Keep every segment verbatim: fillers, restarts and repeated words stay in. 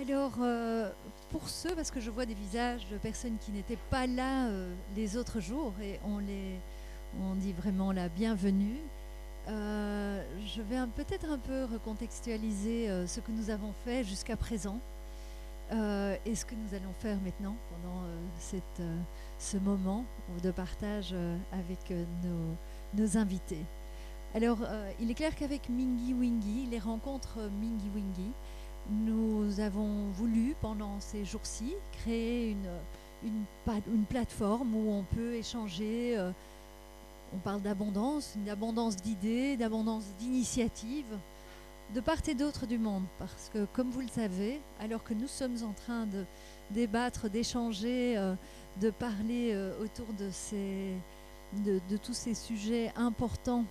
Alors, euh, pour ceux, parce que je vois des visages de personnes qui n'étaient pas là euh, les autres jours, et on, les, on dit vraiment la bienvenue, euh, je vais un- peut-être un peu recontextualiser euh, ce que nous avons fait jusqu'à présent euh, et ce que nous allons faire maintenant pendant euh, cette, euh, ce moment de partage euh, avec euh, nos, nos invités. Alors, euh, il est clair qu'avec Mingy Wingy, les rencontres Mingy Wingy, nous avons voulu, pendant ces jours-ci, créer une, une, une plateforme où on peut échanger. Euh, on parle d'abondance, d'abondance d'idées, d'abondance d'initiatives, de part et d'autre du monde. Parce que, comme vous le savez, alors que nous sommes en train de débattre, d'échanger, euh, de parler euh, autour de, ces, de, de tous ces sujets importants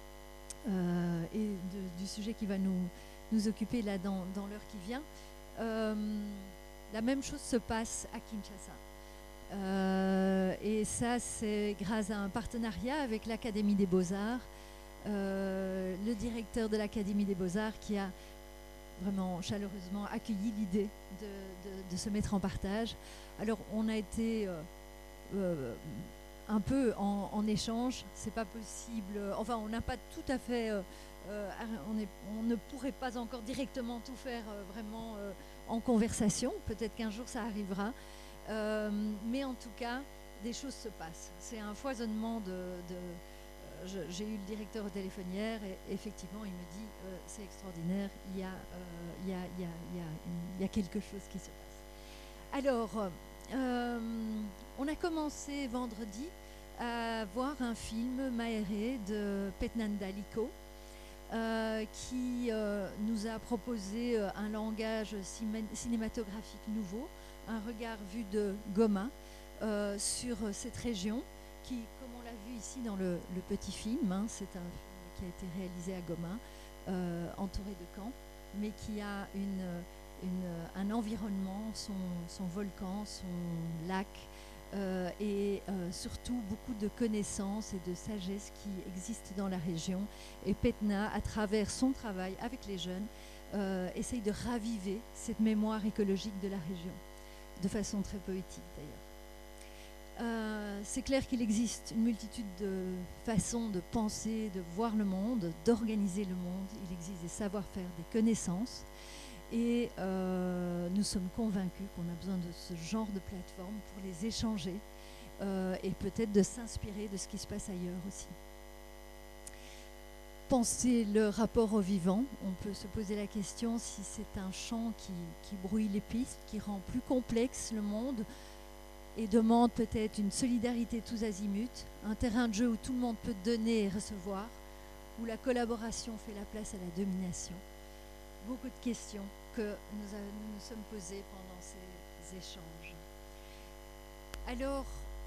euh, et de, du sujet qui va nous, nous occuper là dans, dans l'heure qui vient, euh, la même chose se passe à Kinshasa. Euh, et ça, c'est grâce à un partenariat avec l'Académie des Beaux-Arts, euh, le directeur de l'Académie des Beaux-Arts qui a vraiment chaleureusement accueilli l'idée de, de, de se mettre en partage. Alors, on a été euh, euh, un peu en, en échange, c'est pas possible, enfin, on n'a pas tout à fait, euh, euh, on, est, on ne pourrait pas encore directement tout faire euh, vraiment euh, en conversation, peut-être qu'un jour ça arrivera. Euh, mais en tout cas, des choses se passent. C'est un foisonnement de... de euh, j'ai eu le directeur au téléphone hier et effectivement, il me dit euh, c'est extraordinaire, il y, a, euh, il, y a, il, y a, il, y a une, il y a quelque chose qui se passe. Alors, euh, on a commencé vendredi à voir un film Maéré de Petnanda Liko euh, qui euh, nous a proposé euh, un langage cinématographique nouveau, un regard vu de Goma euh, sur cette région qui, comme on l'a vu ici dans le, le petit film, hein, c'est un film qui a été réalisé à Goma, euh, entouré de camps, mais qui a une, une, un environnement, son, son volcan, son lac, euh, et euh, surtout beaucoup de connaissances et de sagesse qui existent dans la région. Et Petna, à travers son travail avec les jeunes, euh, essaye de raviver cette mémoire écologique de la région, de façon très poétique d'ailleurs. Euh, c'est clair qu'il existe une multitude de façons de penser, de voir le monde, d'organiser le monde. Il existe des savoir-faire, des connaissances. Et euh, nous sommes convaincus qu'on a besoin de ce genre de plateforme pour les échanger euh, et peut-être de s'inspirer de ce qui se passe ailleurs aussi. Penser le rapport au vivant, on peut se poser la question si c'est un champ qui, qui brouille les pistes, qui rend plus complexe le monde et demande peut-être une solidarité tous azimuts, un terrain de jeu où tout le monde peut donner et recevoir, où la collaboration fait la place à la domination. Beaucoup de questions que nous, a, nous nous sommes posées pendant ces échanges. Alors,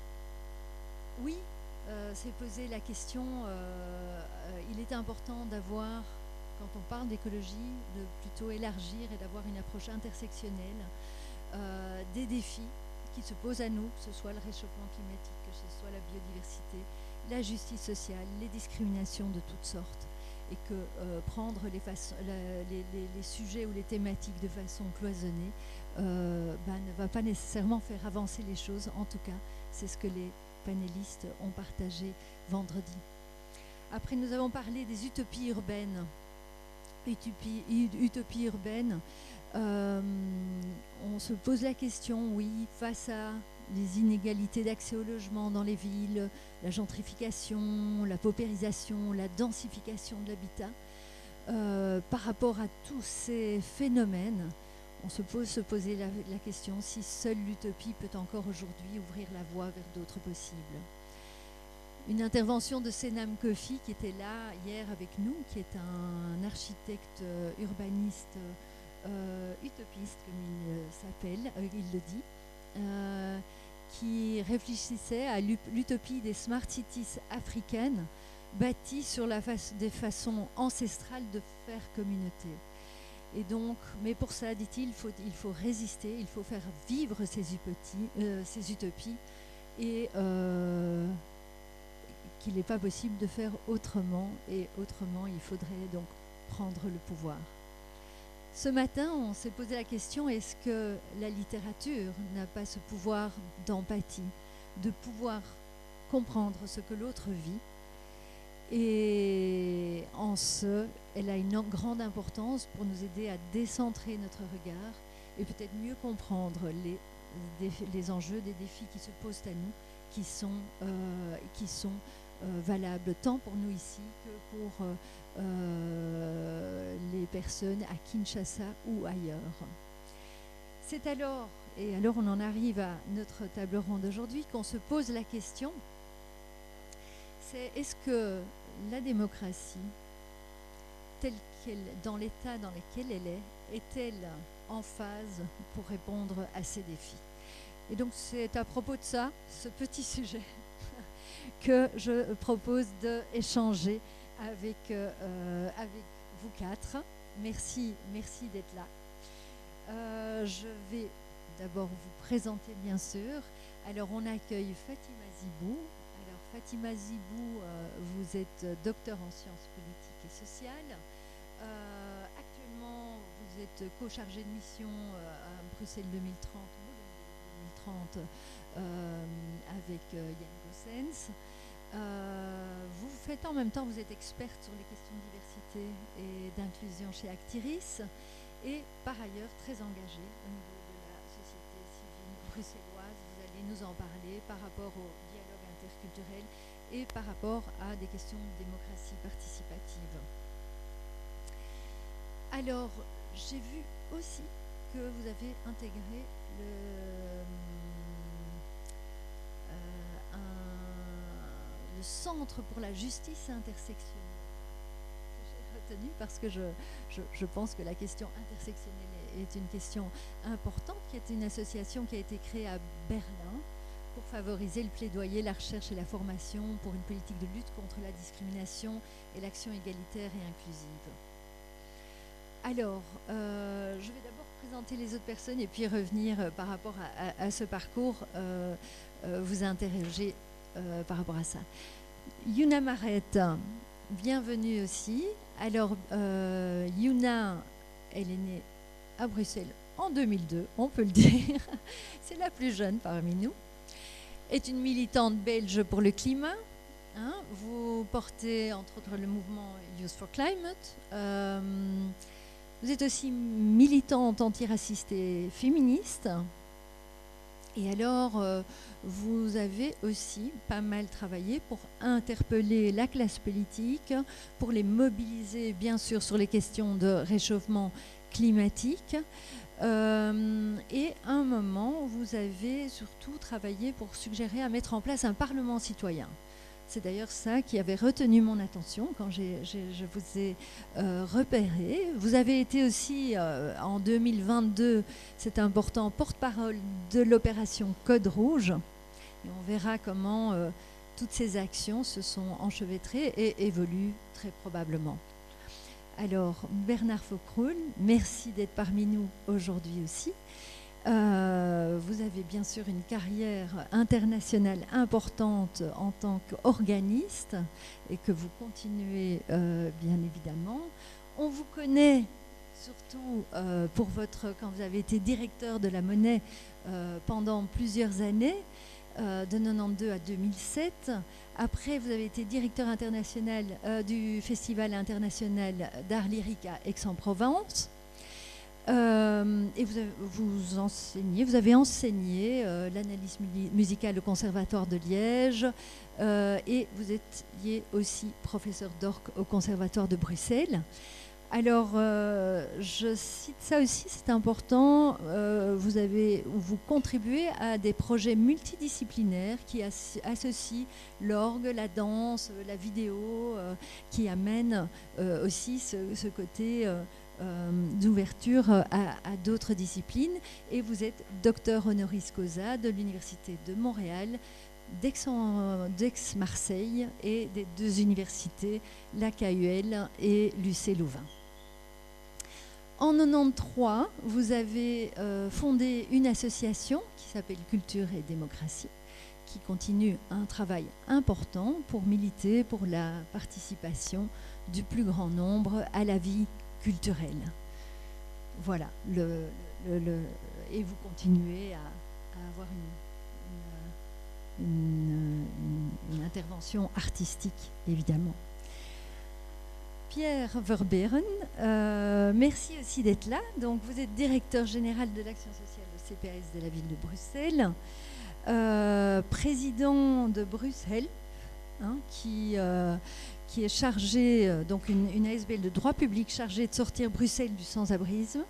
oui, euh, c'est posé la question, euh, euh, il est important d'avoir, quand on parle d'écologie, de plutôt élargir et d'avoir une approche intersectionnelle euh, des défis qui se posent à nous, que ce soit le réchauffement climatique, que ce soit la biodiversité, la justice sociale, les discriminations de toutes sortes. Et que euh, prendre les, façons, la, les, les, les sujets ou les thématiques de façon cloisonnée euh, bah, ne va pas nécessairement faire avancer les choses. En tout cas, c'est ce que les panélistes ont partagé vendredi. Après, nous avons parlé des utopies urbaines. Utopie, utopie urbaine, euh, on se pose la question, oui, face à les inégalités d'accès au logement dans les villes, la gentrification, la paupérisation, la densification de l'habitat, euh, par rapport à tous ces phénomènes, on se pose se poser la, la question si seule l'utopie peut encore aujourd'hui ouvrir la voie vers d'autres possibles. Une intervention de Senam Kofi qui était là hier avec nous, qui est un architecte euh, urbaniste euh, utopiste, comme il euh, s'appelle, euh, il le dit, euh, qui réfléchissait à l'utopie des smart cities africaines bâties sur la fa- des façons ancestrales de faire communauté. Et donc, mais pour ça, dit-il, il faut, il faut résister, il faut faire vivre ces utopies, euh, ces utopies et euh, qu'il n'est pas possible de faire autrement, et autrement, il faudrait donc prendre le pouvoir. Ce matin, on s'est posé la question, est-ce que la littérature n'a pas ce pouvoir d'empathie, de pouvoir comprendre ce que l'autre vit? Et en ce, elle a une grande importance pour nous aider à décentrer notre regard et peut-être mieux comprendre les, défis, les enjeux des défis qui se posent à nous, qui sont, euh, qui sont euh, valables tant pour nous ici que pour euh, euh, les personnes à Kinshasa ou ailleurs. C'est alors, et alors on en arrive à notre table ronde d'aujourd'hui, qu'on se pose la question, c'est est-ce que la démocratie, telle qu'elle, dans l'état dans lequel elle est, est-elle en phase pour répondre à ces défis? Et donc c'est à propos de ça, ce petit sujet, que je propose d'échanger avec, euh, avec vous quatre. Merci, merci d'être là. Euh, je vais d'abord vous présenter bien sûr. Alors on accueille Fatima Zibou. Alors Fatima Zibou, euh, vous êtes docteur en sciences politiques et sociales. Euh, actuellement, vous êtes co-chargé de mission euh, à Bruxelles deux mille trente, deux mille trente euh, avec euh, Yann Gossens. Euh, vous faites en même temps, vous êtes experte sur les questions de diversité et d'inclusion chez Actiris et par ailleurs très engagée au niveau de la société civile bruxelloise. Vous allez nous en parler par rapport au dialogue interculturel et par rapport à des questions de démocratie participative. Alors, j'ai vu aussi que vous avez intégré le, euh, un, le Centre pour la justice intersectionnelle. J'ai retenu parce que je, je, je pense que la question intersectionnelle est, est une question importante, qui est une association qui a été créée à Berlin pour favoriser le plaidoyer, la recherche et la formation pour une politique de lutte contre la discrimination et l'action égalitaire et inclusive. Alors, euh, je vais d'abord présenter les autres personnes et puis revenir euh, par rapport à, à, à ce parcours, euh, euh, vous interroger euh, par rapport à ça. Yuna Maret, bienvenue aussi. Alors, euh, Yuna, elle est née à Bruxelles en deux mille deux, on peut le dire. C'est la plus jeune parmi nous. Est une militante belge pour le climat. Hein, vous portez entre autres le mouvement Youth for Climate. Euh, Vous êtes aussi militante antiraciste et féministe. Et alors, euh, vous avez aussi pas mal travaillé pour interpeller la classe politique, pour les mobiliser, bien sûr, sur les questions de réchauffement climatique. Euh, et à un moment, vous avez surtout travaillé pour suggérer à mettre en place un parlement citoyen. C'est d'ailleurs ça qui avait retenu mon attention quand j'ai, j'ai, je vous ai euh, repéré. Vous avez été aussi, euh, en deux mille vingt-deux, c'est important, porte-parole de l'opération Code Rouge. Et on verra comment euh, toutes ces actions se sont enchevêtrées et évoluent très probablement. Alors, Bernard Faucroul, merci d'être parmi nous aujourd'hui aussi. Euh, vous avez bien sûr une carrière internationale importante en tant qu'organiste et que vous continuez euh, bien évidemment. On vous connaît surtout euh, pour votre, quand vous avez été directeur de la Monnaie euh, pendant plusieurs années, euh, de quatre-vingt-douze à deux mille sept. Après, vous avez été directeur international euh, du Festival international d'art lyrique à Aix-en-Provence. Euh, et vous, avez, vous enseignez, vous avez enseigné euh, l'analyse musicale au Conservatoire de Liège euh, et vous étiez aussi professeur d'orgue au Conservatoire de Bruxelles. Alors, euh, je cite ça aussi, c'est important, euh, vous, avez, vous contribuez à des projets multidisciplinaires qui as, associent l'orgue, la danse, la vidéo, euh, qui amènent euh, aussi ce, ce côté... Euh, Euh, d'ouverture à, à d'autres disciplines et vous êtes docteur honoris causa de l'Université de Montréal, d'Aix-Marseille et des deux universités, la K U L et l'U C Louvain. En quatre-vingt-treize, vous avez euh, fondé une association qui s'appelle Culture et Démocratie, qui continue un travail important pour militer pour la participation du plus grand nombre à la vie culturelle. voilà, le, le, le, et vous continuez à, à avoir une, une, une, une, une intervention artistique, évidemment. Pierre Verbeeren, euh, merci aussi d'être là. Donc, vous êtes directeur général de l'action sociale au C P A S de la ville de Bruxelles, euh, président de Bruxelles, hein, qui, euh, qui est chargé, euh, donc une, une A S B L de droit public chargée de sortir Bruxelles du sans-abrisme.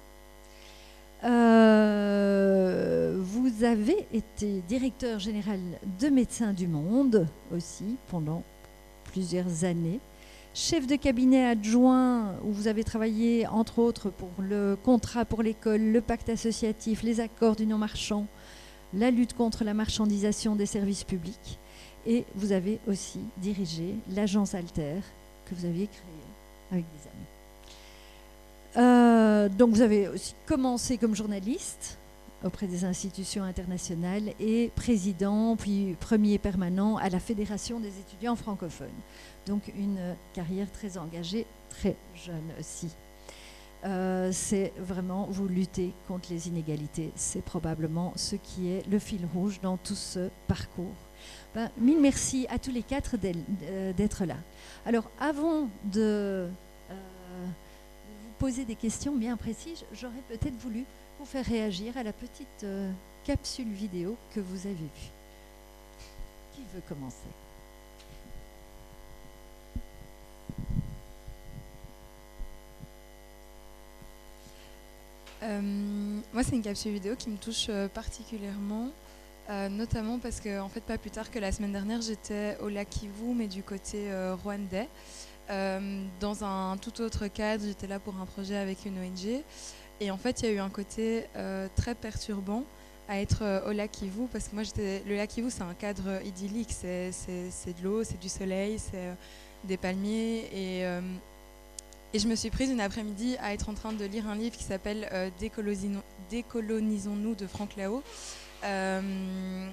Euh, vous avez été directeur général de Médecins du Monde aussi pendant plusieurs années. Chef de cabinet adjoint, où vous avez travaillé entre autres pour le contrat pour l'école, le pacte associatif, les accords du non-marchand, la lutte contre la marchandisation des services publics. Et vous avez aussi dirigé l'agence Alter que vous aviez créée avec des amis. Euh, donc vous avez aussi commencé comme journaliste auprès des institutions internationales et président, puis premier permanent à la Fédération des étudiants francophones. Donc une carrière très engagée, très jeune aussi. Euh, c'est vraiment, vous luttez contre les inégalités. C'est probablement ce qui est le fil rouge dans tout ce parcours. Ben, mille merci à tous les quatre d'être là. Alors, avant de, euh, de vous poser des questions bien précises, j'aurais peut-être voulu vous faire réagir à la petite euh, capsule vidéo que vous avez vue. Qui veut commencer ? Euh, moi, c'est une capsule vidéo qui me touche euh, particulièrement, euh, notamment parce que, en fait, pas plus tard que la semaine dernière, j'étais au lac Kivu, mais du côté euh, rwandais. Euh, dans un tout autre cadre, j'étais là pour un projet avec une O N G. Et en fait, il y a eu un côté euh, très perturbant à être euh, au lac Kivu, parce que moi, j'étais, le lac Kivu, c'est un cadre idyllique. C'est, c'est, c'est de l'eau, c'est du soleil, c'est euh, des palmiers. Et... Euh, Et je me suis prise une après-midi à être en train de lire un livre qui s'appelle euh, Décolonisons-nous de Franck Lao, euh,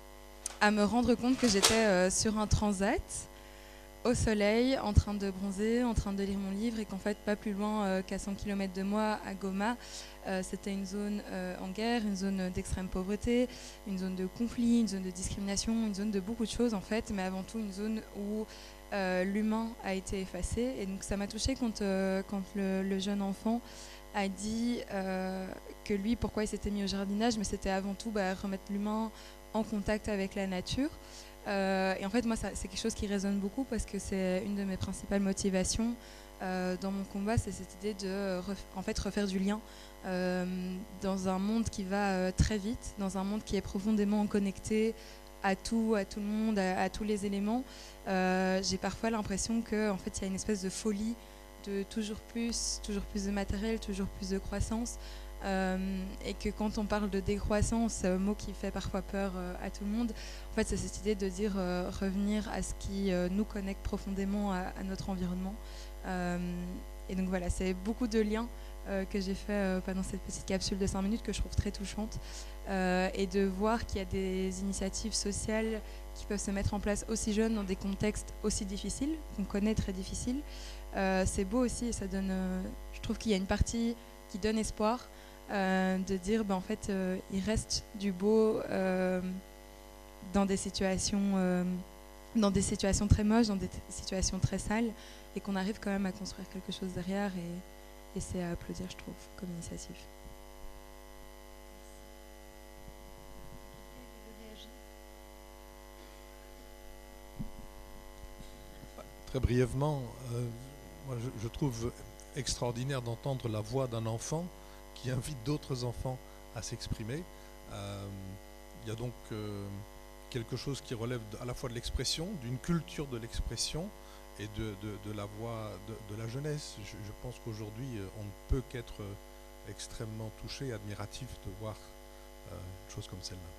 à me rendre compte que j'étais euh, sur un transat, au soleil, en train de bronzer, en train de lire mon livre, et qu'en fait, pas plus loin euh, qu'à cent kilomètres de moi, à Goma, euh, c'était une zone euh, en guerre, une zone d'extrême pauvreté, une zone de conflit, une zone de discrimination, une zone de beaucoup de choses en fait, mais avant tout une zone où Euh, l'humain a été effacé. Et donc ça m'a touchée quand, euh, quand le, le jeune enfant a dit euh, que lui, pourquoi il s'était mis au jardinage, mais c'était avant tout bah, remettre l'humain en contact avec la nature. Euh, et en fait, moi, ça, c'est quelque chose qui résonne beaucoup parce que c'est une de mes principales motivations euh, dans mon combat, c'est cette idée de ref, en fait, refaire du lien euh, dans un monde qui va euh, très vite, dans un monde qui est profondément connecté à tout, à tout le monde, à, à tous les éléments. Euh, j'ai parfois l'impression qu'en fait, il y a une espèce de folie de toujours plus, toujours plus de matériel, toujours plus de croissance. Euh, et que quand on parle de décroissance, un mot qui fait parfois peur euh, à tout le monde, en fait, c'est cette idée de dire euh, revenir à ce qui euh, nous connecte profondément à, à notre environnement. Euh, et donc voilà, c'est beaucoup de liens euh, que j'ai fait euh, pendant cette petite capsule de cinq minutes que je trouve très touchante. Euh, et de voir qu'il y a des initiatives sociales qui peuvent se mettre en place aussi jeunes dans des contextes aussi difficiles, qu'on connaît très difficiles. Euh, c'est beau aussi et ça donne, euh, je trouve qu'il y a une partie qui donne espoir, euh, de dire ben, en fait euh, il reste du beau euh, dans des situations euh, dans des situations très moches, dans des situations très sales, et qu'on arrive quand même à construire quelque chose derrière, et, et c'est à applaudir, je trouve, comme initiative. Très brièvement, euh, moi je, je trouve extraordinaire d'entendre la voix d'un enfant qui invite d'autres enfants à s'exprimer. Euh, il y a donc euh, quelque chose qui relève à la fois de l'expression, d'une culture de l'expression et de, de, de la voix de, de la jeunesse. Je, je pense qu'aujourd'hui, on ne peut qu'être extrêmement touché, admiratif de voir euh, une chose comme celle-là.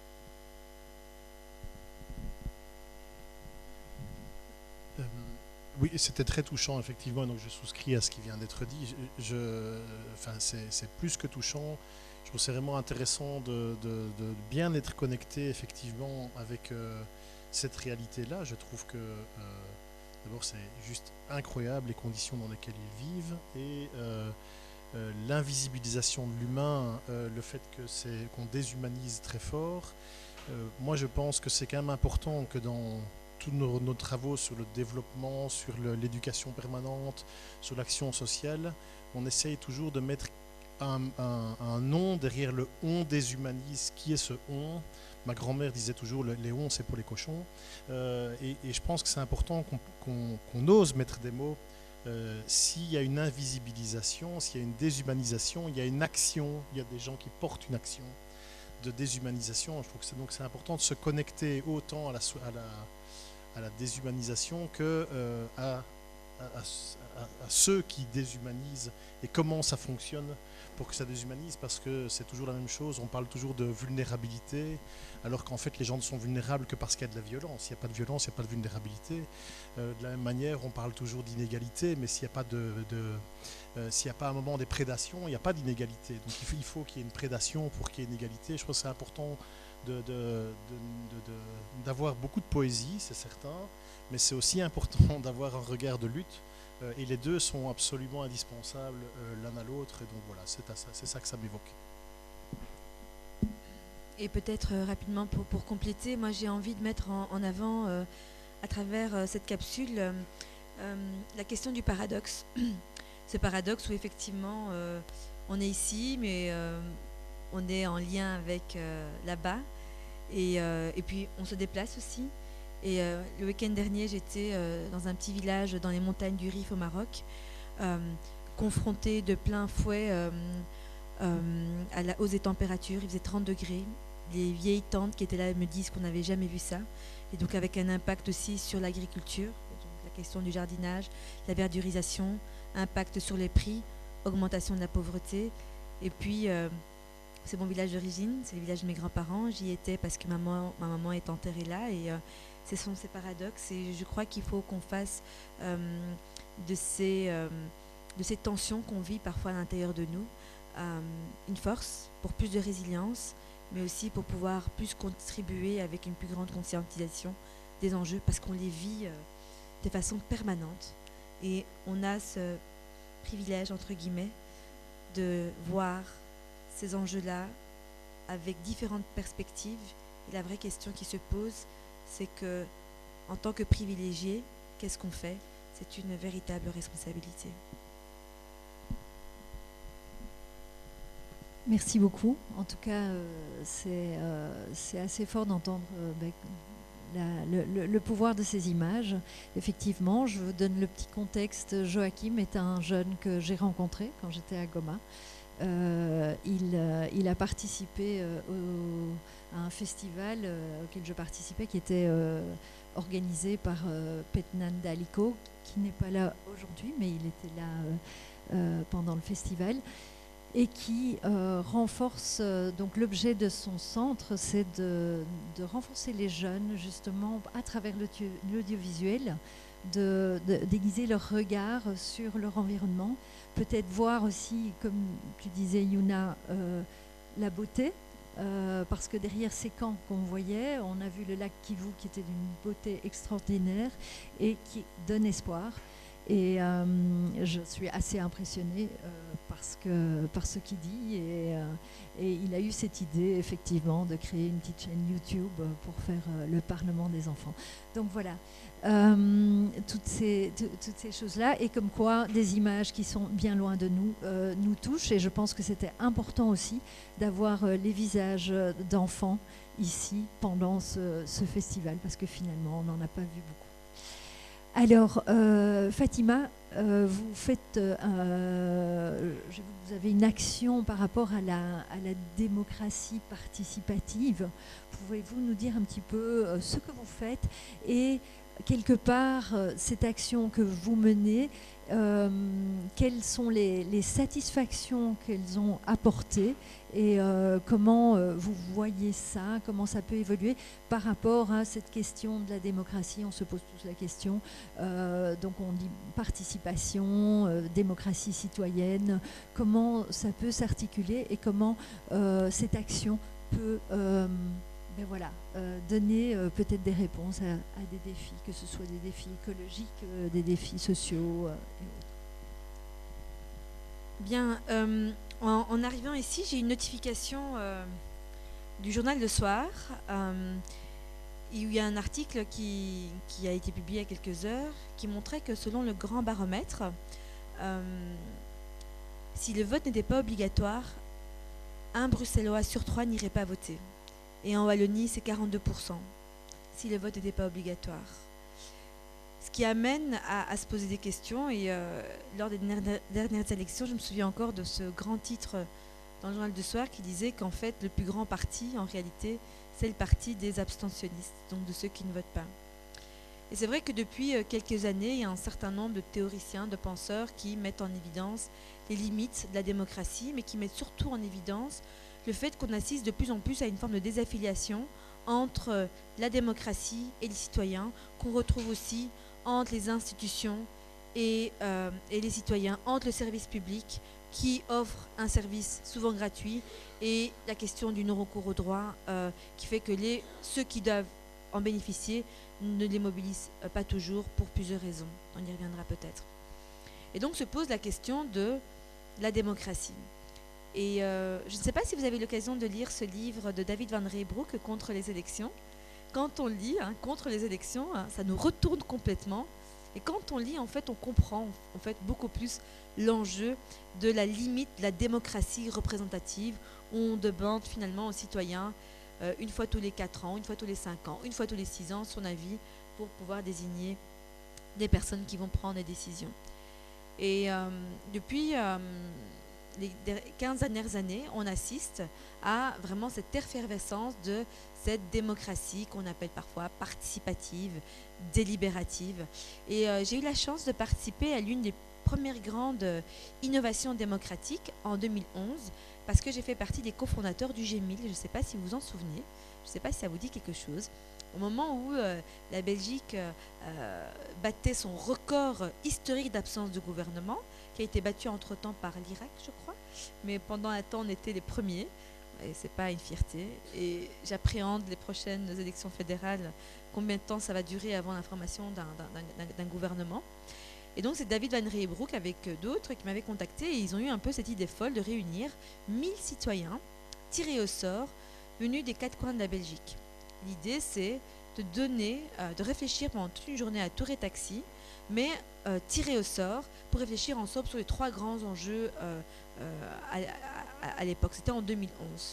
Euh, oui, c'était très touchant, effectivement, donc je souscris à ce qui vient d'être dit. Je, je, enfin, c'est plus que touchant. Je trouve c'est vraiment intéressant de, de, de bien être connecté, effectivement, avec euh, cette réalité-là. Je trouve que, euh, d'abord, c'est juste incroyable les conditions dans lesquelles ils vivent, et euh, euh, l'invisibilisation de l'humain, euh, le fait que c'est qu'on déshumanise très fort. Euh, moi, je pense que c'est quand même important que dans tous nos, nos travaux sur le développement, sur le, l'éducation permanente, sur l'action sociale, on essaye toujours de mettre un, un, un nom derrière le « on déshumanise ». Qui est ce « on » ? Ma grand-mère disait toujours le, les « on », c'est pour les cochons. Euh, et, et je pense que c'est important qu'on, qu'on, qu'on ose mettre des mots. Euh, s'il y a une invisibilisation, s'il y a une déshumanisation, il y a une action, il y a des gens qui portent une action de déshumanisation. Je trouve que c'est, donc c'est important de se connecter autant à la, à la, à la déshumanisation que euh, à, à, à, à ceux qui déshumanisent et comment ça fonctionne pour que ça déshumanise, parce que c'est toujours la même chose. On parle toujours de vulnérabilité, alors qu'en fait les gens ne sont vulnérables que parce qu'il y a de la violence. S'il n'y a pas de violence, il n'y a pas de vulnérabilité. Euh, de la même manière, on parle toujours d'inégalité, mais s'il n'y a pas de, de euh, s'il n'y a pas un moment des prédations, il n'y a pas d'inégalité. Donc il faut, il faut qu'il y ait une prédation pour qu'il y ait une égalité. Je pense que c'est important de, de, de, de, de, d'avoir beaucoup de poésie, c'est certain, mais c'est aussi important d'avoir un regard de lutte. Euh, et les deux sont absolument indispensables euh, l'un à l'autre. Et donc voilà, c'est, à ça, c'est ça que ça m'évoque. Et peut-être euh, rapidement pour, pour compléter, moi j'ai envie de mettre en, en avant euh, à travers euh, cette capsule euh, euh, la question du paradoxe. Ce paradoxe où effectivement euh, on est ici, mais euh, on est en lien avec euh, là-bas. Et, euh, et puis on se déplace aussi. Et euh, le week-end dernier, j'étais euh, dans un petit village dans les montagnes du Rif au Maroc, euh, confrontée de plein fouet euh, euh, à la hausse des températures. Il faisait trente degrés. Les vieilles tantes qui étaient là me disent qu'on n'avait jamais vu ça. Et donc avec un impact aussi sur l'agriculture, donc la question du jardinage, la verdurisation, impact sur les prix, augmentation de la pauvreté. Et puis, euh, c'est mon village d'origine, c'est le village de mes grands-parents. J'y étais parce que maman, ma maman est enterrée là. Et euh, ce sont ces paradoxes. Et je crois qu'il faut qu'on fasse euh, de, ces, euh, de ces tensions qu'on vit parfois à l'intérieur de nous euh, une force pour plus de résilience, mais aussi pour pouvoir plus contribuer avec une plus grande conscientisation des enjeux, parce qu'on les vit euh, de façon permanente. Et on a ce privilège, entre guillemets, de voir ces enjeux-là avec différentes perspectives. Et la vraie question qui se pose, c'est que, en tant que privilégié, qu'est-ce qu'on fait ? C'est une véritable responsabilité. Merci beaucoup. En tout cas, euh, c'est, euh, c'est assez fort d'entendre euh, ben, la, le, le, le pouvoir de ces images. Effectivement, je vous donne le petit contexte. Joachim est un jeune que j'ai rencontré quand j'étais à Goma. Euh, il, euh, il a participé euh, au, à un festival euh, auquel je participais, qui était euh, organisé par euh, Petnan Daliko, qui n'est pas là aujourd'hui, mais il était là euh, euh, pendant le festival. Et qui euh, renforce, euh, donc l'objet de son centre, c'est de, de renforcer les jeunes, justement, à travers le, l'audiovisuel, de, de, d'aiguiser leur regard sur leur environnement, peut-être voir aussi, comme tu disais, Yuna, euh, la beauté, euh, parce que derrière ces camps qu'on voyait, on a vu le lac Kivu qui était d'une beauté extraordinaire et qui donne espoir. Et euh, je suis assez impressionnée euh, parce que, par ce qu'il dit. Et, euh, et il a eu cette idée, effectivement, de créer une petite chaîne YouTube pour faire euh, le Parlement des enfants. Donc voilà, euh, toutes ces, t- toutes ces choses-là. Et comme quoi, des images qui sont bien loin de nous euh, nous touchent. Et je pense que c'était important aussi d'avoir euh, les visages d'enfants ici pendant ce, ce festival, parce que finalement, on n'en a pas vu beaucoup. Alors, euh, Fatima, euh, vous faites, euh, je, vous avez une action par rapport à la, à la démocratie participative. Pouvez-vous nous dire un petit peu euh, ce que vous faites et quelque part euh, cette action que vous menez, euh, quelles sont les, les satisfactions qu'elles ont apportées et euh, comment euh, vous voyez ça, comment ça peut évoluer par rapport à cette question de la démocratie. On se pose tous la question, euh, donc on dit participation, euh, démocratie citoyenne, comment ça peut s'articuler et comment euh, cette action peut euh, ben voilà, euh, donner euh, peut-être des réponses à, à des défis, que ce soit des défis écologiques, euh, des défis sociaux euh, et autres. Bien, euh, en, en arrivant ici, j'ai une notification euh, du journal Le Soir. Euh, il y a un article qui, qui a été publié il y a quelques heures qui montrait que selon le grand baromètre, euh, si le vote n'était pas obligatoire, un Bruxellois sur trois n'irait pas voter. Et en Wallonie, c'est quarante-deux pour cent si le vote n'était pas obligatoire. Ce qui amène à, à se poser des questions. Et euh, lors des dernières, dernières élections, je me souviens encore de ce grand titre dans le journal du soir qui disait qu'en fait, le plus grand parti, en réalité, c'est le parti des abstentionnistes, donc de ceux qui ne votent pas. Et c'est vrai que depuis quelques années, il y a un certain nombre de théoriciens, de penseurs qui mettent en évidence les limites de la démocratie, mais qui mettent surtout en évidence le fait qu'on assiste de plus en plus à une forme de désaffiliation entre la démocratie et les citoyens, qu'on retrouve aussi entre les institutions et, euh, et les citoyens, entre le service public qui offre un service souvent gratuit et la question du non-recours au droit euh, qui fait que les, ceux qui doivent en bénéficier ne les mobilisent euh, pas toujours pour plusieurs raisons. On y reviendra peut-être. Et donc se pose la question de la démocratie. Et euh, je ne sais pas si vous avez l'occasion de lire ce livre de David Van Reybrouck, Contre les élections. Quand on lit hein, Contre les élections, hein, ça nous retourne complètement. Et quand on lit, en fait, on comprend en fait, beaucoup plus l'enjeu de la limite de la démocratie représentative, où on demande finalement aux citoyens, euh, une fois tous les quatre ans, une fois tous les cinq ans, une fois tous les six ans, son avis pour pouvoir désigner des personnes qui vont prendre des décisions. Et euh, depuis euh, les quinze dernières années, on assiste à vraiment cette effervescence de cette démocratie qu'on appelle parfois participative, délibérative. Et euh, j'ai eu la chance de participer à l'une des premières grandes euh, innovations démocratiques en deux mille onze, parce que j'ai fait partie des cofondateurs du G mille. Je ne sais pas si vous vous en souvenez, je ne sais pas si ça vous dit quelque chose. Au moment où euh, la Belgique euh, battait son record historique d'absence de gouvernement, qui a été battu entre-temps par l'Irak, je crois, mais pendant un temps, on était les premiers, et ce n'est pas une fierté. Et j'appréhende les prochaines élections fédérales, combien de temps ça va durer avant la formation d'un gouvernement. Et donc, c'est David Van Reybrouck avec d'autres qui m'avaient contacté, et ils ont eu un peu cette idée folle de réunir mille citoyens tirés au sort, venus des quatre coins de la Belgique. L'idée, c'est de donner, euh, de réfléchir pendant toute une journée à tour et taxi, mais euh, tirés au sort pour réfléchir ensemble sur les trois grands enjeux euh, euh, à, à, à l'époque. C'était en deux mille onze.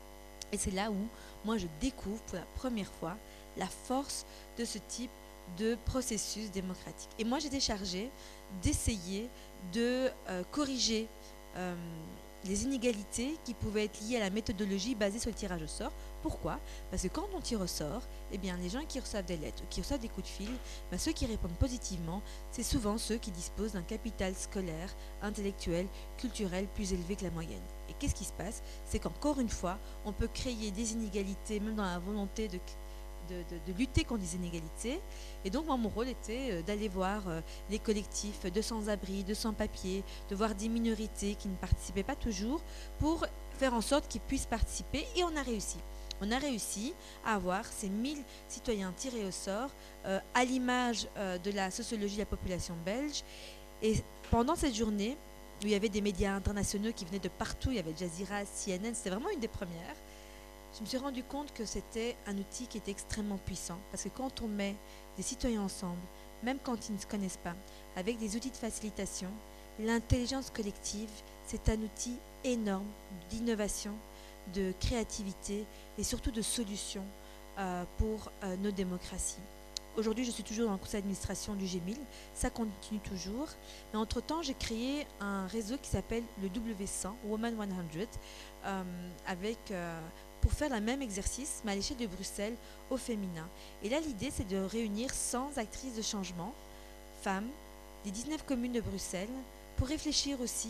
Et c'est là où moi je découvre pour la première fois la force de ce type de processus démocratique. Et moi j'étais chargée d'essayer de euh, corriger euh, les inégalités qui pouvaient être liées à la méthodologie basée sur le tirage au sort. Pourquoi? Parce que quand on tire au sort, eh bien, les gens qui reçoivent des lettres, qui reçoivent des coups de fil, ben, ceux qui répondent positivement, c'est souvent ceux qui disposent d'un capital scolaire, intellectuel, culturel plus élevé que la moyenne. Et qu'est-ce qui se passe? C'est qu'encore une fois, on peut créer des inégalités, même dans la volonté de, de, de, de lutter contre les inégalités. Et donc, moi, mon rôle était euh, d'aller voir euh, les collectifs de sans-abri, de sans-papiers, de voir des minorités qui ne participaient pas toujours, pour faire en sorte qu'ils puissent participer. Et on a réussi. On a réussi à avoir ces mille citoyens tirés au sort euh, à l'image euh, de la sociologie de la population belge. Et pendant cette journée, où il y avait des médias internationaux qui venaient de partout, il y avait Al Jazeera, C N N, c'était vraiment une des premières, je me suis rendu compte que c'était un outil qui était extrêmement puissant. Parce que quand on met des citoyens ensemble, même quand ils ne se connaissent pas, avec des outils de facilitation, l'intelligence collective, c'est un outil énorme d'innovation, de créativité et surtout de solutions euh, pour euh, nos démocraties. Aujourd'hui, je suis toujours dans le conseil d'administration du G mille, ça continue toujours. Mais entre-temps, j'ai créé un réseau qui s'appelle le W cent, Women cent, euh, avec, euh, pour faire le même exercice, mais à l'échelle de Bruxelles, au féminin. Et là, l'idée, c'est de réunir cent actrices de changement, femmes, des dix-neuf communes de Bruxelles, pour réfléchir aussi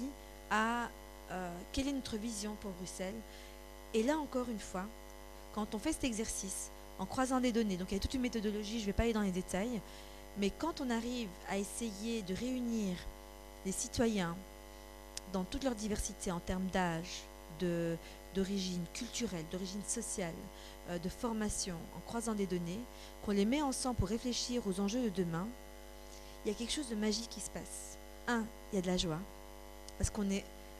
à euh, quelle est notre vision pour Bruxelles. Et là, encore une fois, quand on fait cet exercice, en croisant des données, donc il y a toute une méthodologie, je ne vais pas aller dans les détails, mais quand on arrive à essayer de réunir les citoyens dans toute leur diversité en termes d'âge, de, d'origine culturelle, d'origine sociale, euh, de formation, en croisant des données, qu'on les met ensemble pour réfléchir aux enjeux de demain, il y a quelque chose de magique qui se passe. Un, il y a de la joie, parce qu'on est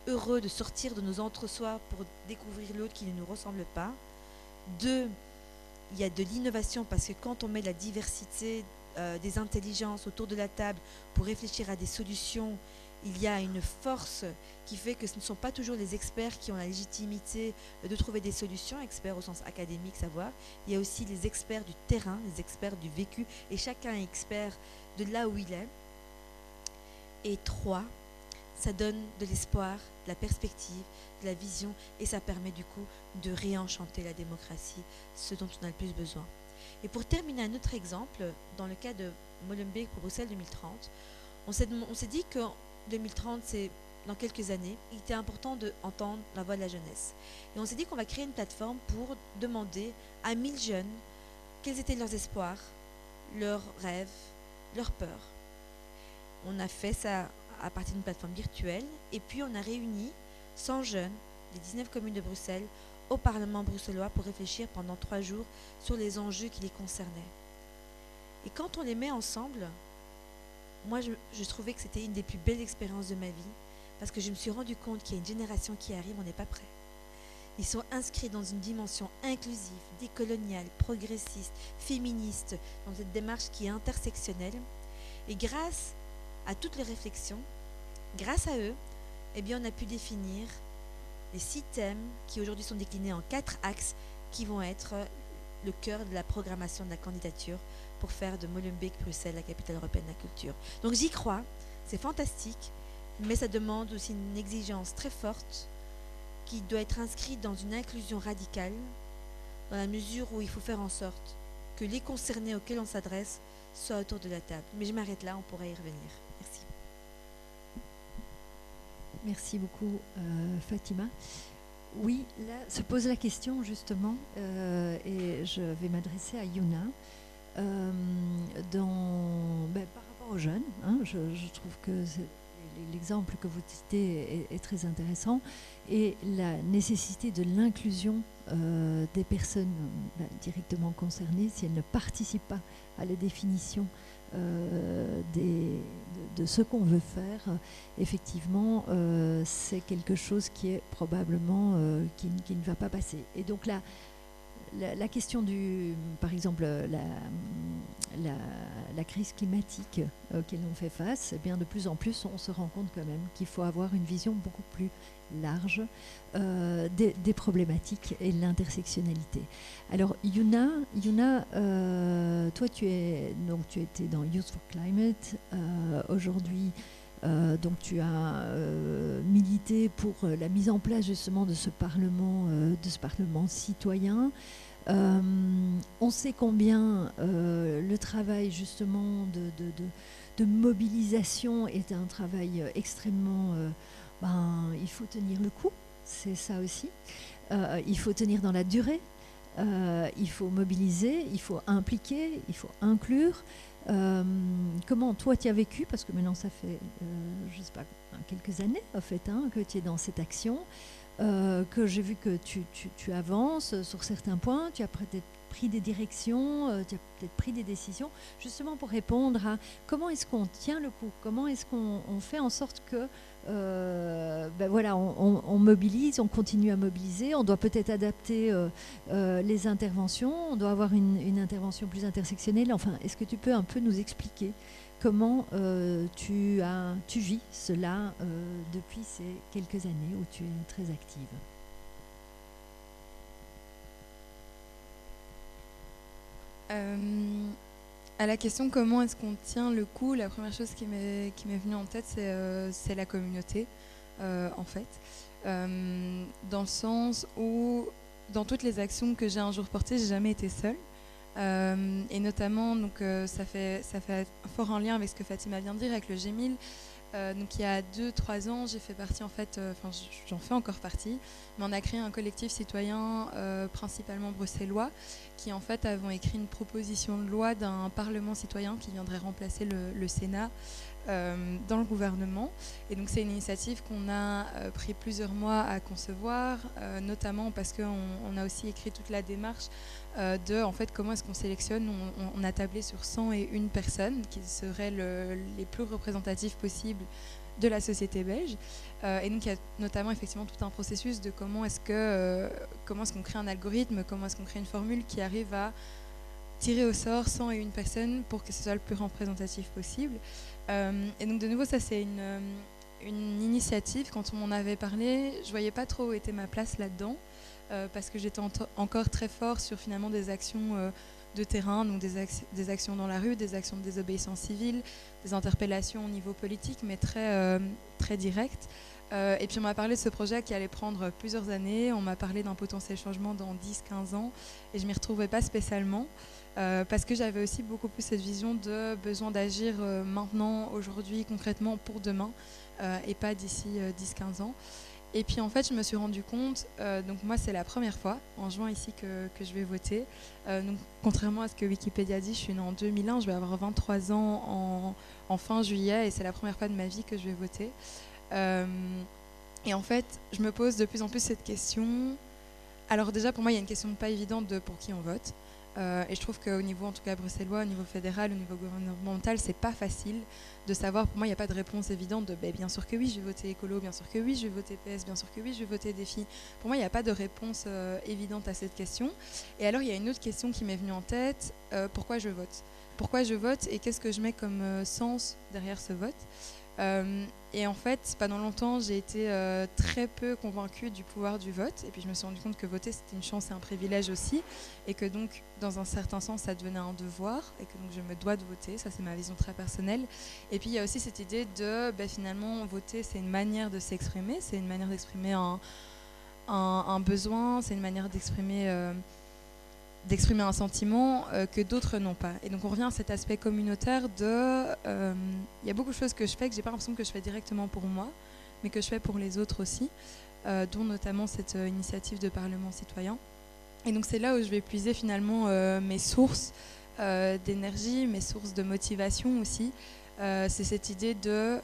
heureux de sortir de nos entre-soi pour découvrir l'autre qui ne nous ressemble pas. Deux, il y a de l'innovation parce que quand on met la diversité euh, des intelligences autour de la table pour réfléchir à des solutions, il y a une force qui fait que ce ne sont pas toujours les experts qui ont la légitimité de trouver des solutions, experts au sens académique, savoir. Il y a aussi les experts du terrain, les experts du vécu, et chacun est expert de là où il est. Et trois, ça donne de l'espoir, de la perspective, de la vision, et ça permet du coup de réenchanter la démocratie, ce dont on a le plus besoin. Et pour terminer un autre exemple, dans le cas de Molenbeek pour Bruxelles deux mille trente, on s'est, on s'est dit que deux mille trente, c'est dans quelques années, il était important d'entendre la voix de la jeunesse. Et on s'est dit qu'on va créer une plateforme pour demander à mille jeunes quels étaient leurs espoirs, leurs rêves, leurs peurs. On a fait ça à partir d'une plateforme virtuelle et puis on a réuni cent jeunes des dix-neuf communes de Bruxelles au Parlement bruxellois pour réfléchir pendant trois jours sur les enjeux qui les concernaient. Et quand on les met ensemble, moi, je, je trouvais que c'était une des plus belles expériences de ma vie parce que je me suis rendu compte qu'il y a une génération qui arrive, on n'est pas prêt. Ils sont inscrits dans une dimension inclusive, décoloniale, progressiste, féministe, dans cette démarche qui est intersectionnelle. Et grâce à toutes les réflexions, grâce à eux, eh bien, on a pu définir les six thèmes qui aujourd'hui sont déclinés en quatre axes qui vont être le cœur de la programmation de la candidature pour faire de Molenbeek, Bruxelles, la capitale européenne de la culture. Donc j'y crois, c'est fantastique, mais ça demande aussi une exigence très forte qui doit être inscrite dans une inclusion radicale, dans la mesure où il faut faire en sorte que les concernés auxquels on s'adresse soient autour de la table. Mais je m'arrête là, on pourrait y revenir. Merci. Merci beaucoup, euh, Fatima. Oui, là se pose la question justement, euh, et je vais m'adresser à Yuna. Euh, dans, ben, par rapport aux jeunes, hein, je, je trouve que l'exemple que vous citez est, est très intéressant, et la nécessité de l'inclusion euh, des personnes ben, directement concernées, si elles ne participent pas à la définition euh, des, de, de ce qu'on veut faire, effectivement, euh, c'est quelque chose qui est probablement euh, qui, qui ne va pas passer. Et donc là, La, la question du, par exemple, la, la, la crise climatique euh, auquel on fait face, eh bien de plus en plus, on se rend compte quand même qu'il faut avoir une vision beaucoup plus large euh, des, des problématiques et de l'intersectionnalité. Alors, Yuna, Yuna euh, toi, tu es donc tu étais dans Youth for Climate. Euh, aujourd'hui, Euh, donc tu as euh, milité pour euh, la mise en place justement de ce Parlement, euh, de ce Parlement citoyen. Euh, on sait combien euh, le travail justement de, de, de, de mobilisation est un travail extrêmement... Euh, ben, il faut tenir le coup, c'est ça aussi. Euh, il faut tenir dans la durée. Euh, il faut mobiliser, il faut impliquer, il faut inclure. Euh, comment toi tu as vécu, parce que maintenant ça fait euh, je sais pas, quelques années en fait hein, que tu es dans cette action, euh, que j'ai vu que tu, tu, tu avances sur certains points, tu as peut-être pris des directions, euh, tu as peut-être pris des décisions justement pour répondre à comment est-ce qu'on tient le coup, comment est-ce qu'on on fait en sorte que euh, ben voilà, on, on, on mobilise, on continue à mobiliser, on doit peut-être adapter euh, euh, les interventions, on doit avoir une, une intervention plus intersectionnelle. Enfin, est-ce que tu peux un peu nous expliquer comment euh, tu, as, tu vis cela euh, depuis ces quelques années où tu es très active? Euh, à la question comment est-ce qu'on tient le coup, la première chose qui m'est qui m'est venue en tête, c'est euh, c'est la communauté, euh, en fait, euh, dans le sens où dans toutes les actions que j'ai un jour portées, j'ai jamais été seule, euh, et notamment donc euh, ça fait ça fait fort en lien avec ce que Fatima vient de dire avec le G mille. Euh, donc il y a deux trois ans, j'ai fait partie en fait, enfin euh, j'en fais encore partie, mais on a créé un collectif citoyen euh, principalement bruxellois qui en fait avons écrit une proposition de loi d'un parlement citoyen qui viendrait remplacer le, le Sénat euh, dans le gouvernement. Et donc c'est une initiative qu'on a euh, pris plusieurs mois à concevoir, euh, notamment parce qu'on on a aussi écrit toute la démarche euh, de en fait comment est-ce qu'on sélectionne. On, on a tablé sur cent et une personnes qui seraient le, les plus représentatives possibles de la société belge. Euh, et donc il y a notamment effectivement tout un processus de comment est-ce que euh, comment est-ce qu'on crée un algorithme, comment est-ce qu'on crée une formule qui arrive à tirer au sort cent et une personnes pour que ce soit le plus représentatif possible. Euh, et donc de nouveau, ça c'est une, une initiative. Quand on m'en avait parlé, je voyais pas trop où était ma place là-dedans, euh, parce que j'étais en encore très fort sur finalement des actions euh, de terrain, donc des, ac des actions dans la rue, des actions de désobéissance civile, des interpellations au niveau politique, mais très, euh, très directes. Euh, et puis on m'a parlé de ce projet qui allait prendre plusieurs années, on m'a parlé d'un potentiel changement dans dix à quinze ans, et je ne m'y retrouvais pas spécialement, euh, parce que j'avais aussi beaucoup plus cette vision de besoin d'agir euh, maintenant, aujourd'hui, concrètement, pour demain, euh, et pas d'ici euh, dix à quinze ans. Et puis en fait, je me suis rendu compte, euh, donc moi c'est la première fois, en juin ici, que, que je vais voter. Euh, donc, contrairement à ce que Wikipédia dit, je suis née en deux mille un, je vais avoir vingt-trois ans en, en fin juillet, et c'est la première fois de ma vie que je vais voter. Euh, et en fait, je me pose de plus en plus cette question. Alors déjà, pour moi, il y a une question pas évidente de pour qui on vote. Euh, et je trouve qu'au niveau, en tout cas bruxellois, au niveau fédéral, au niveau gouvernemental, c'est pas facile de savoir. Pour moi, il n'y a pas de réponse évidente de bah, bien sûr que oui, je vais voter écolo, bien sûr que oui, je vais voter P S, bien sûr que oui, je vais voter défi. Pour moi, il n'y a pas de réponse euh, évidente à cette question. Et alors, il y a une autre question qui m'est venue en tête, euh, pourquoi je vote ? Pourquoi je vote et qu'est-ce que je mets comme euh, sens derrière ce vote ? Euh, et en fait, pendant longtemps, j'ai été euh, très peu convaincue du pouvoir du vote. Et puis, je me suis rendu compte que voter, c'était une chance et un privilège aussi. Et que donc, dans un certain sens, ça devenait un devoir. Et que donc, je me dois de voter. Ça, c'est ma vision très personnelle. Et puis, il y a aussi cette idée de, ben, finalement, voter, c'est une manière de s'exprimer. C'est une manière d'exprimer un, un, un besoin. C'est une manière d'exprimer... Euh, d'exprimer un sentiment euh, que d'autres n'ont pas. Et donc on revient à cet aspect communautaire de... Il euh, y a beaucoup de choses que je fais que j'ai pas l'impression que je fais directement pour moi, mais que je fais pour les autres aussi, euh, dont notamment cette euh, initiative de Parlement citoyen. Et donc c'est là où je vais puiser finalement euh, mes sources euh, d'énergie, mes sources de motivation aussi. Euh, c'est cette idée de...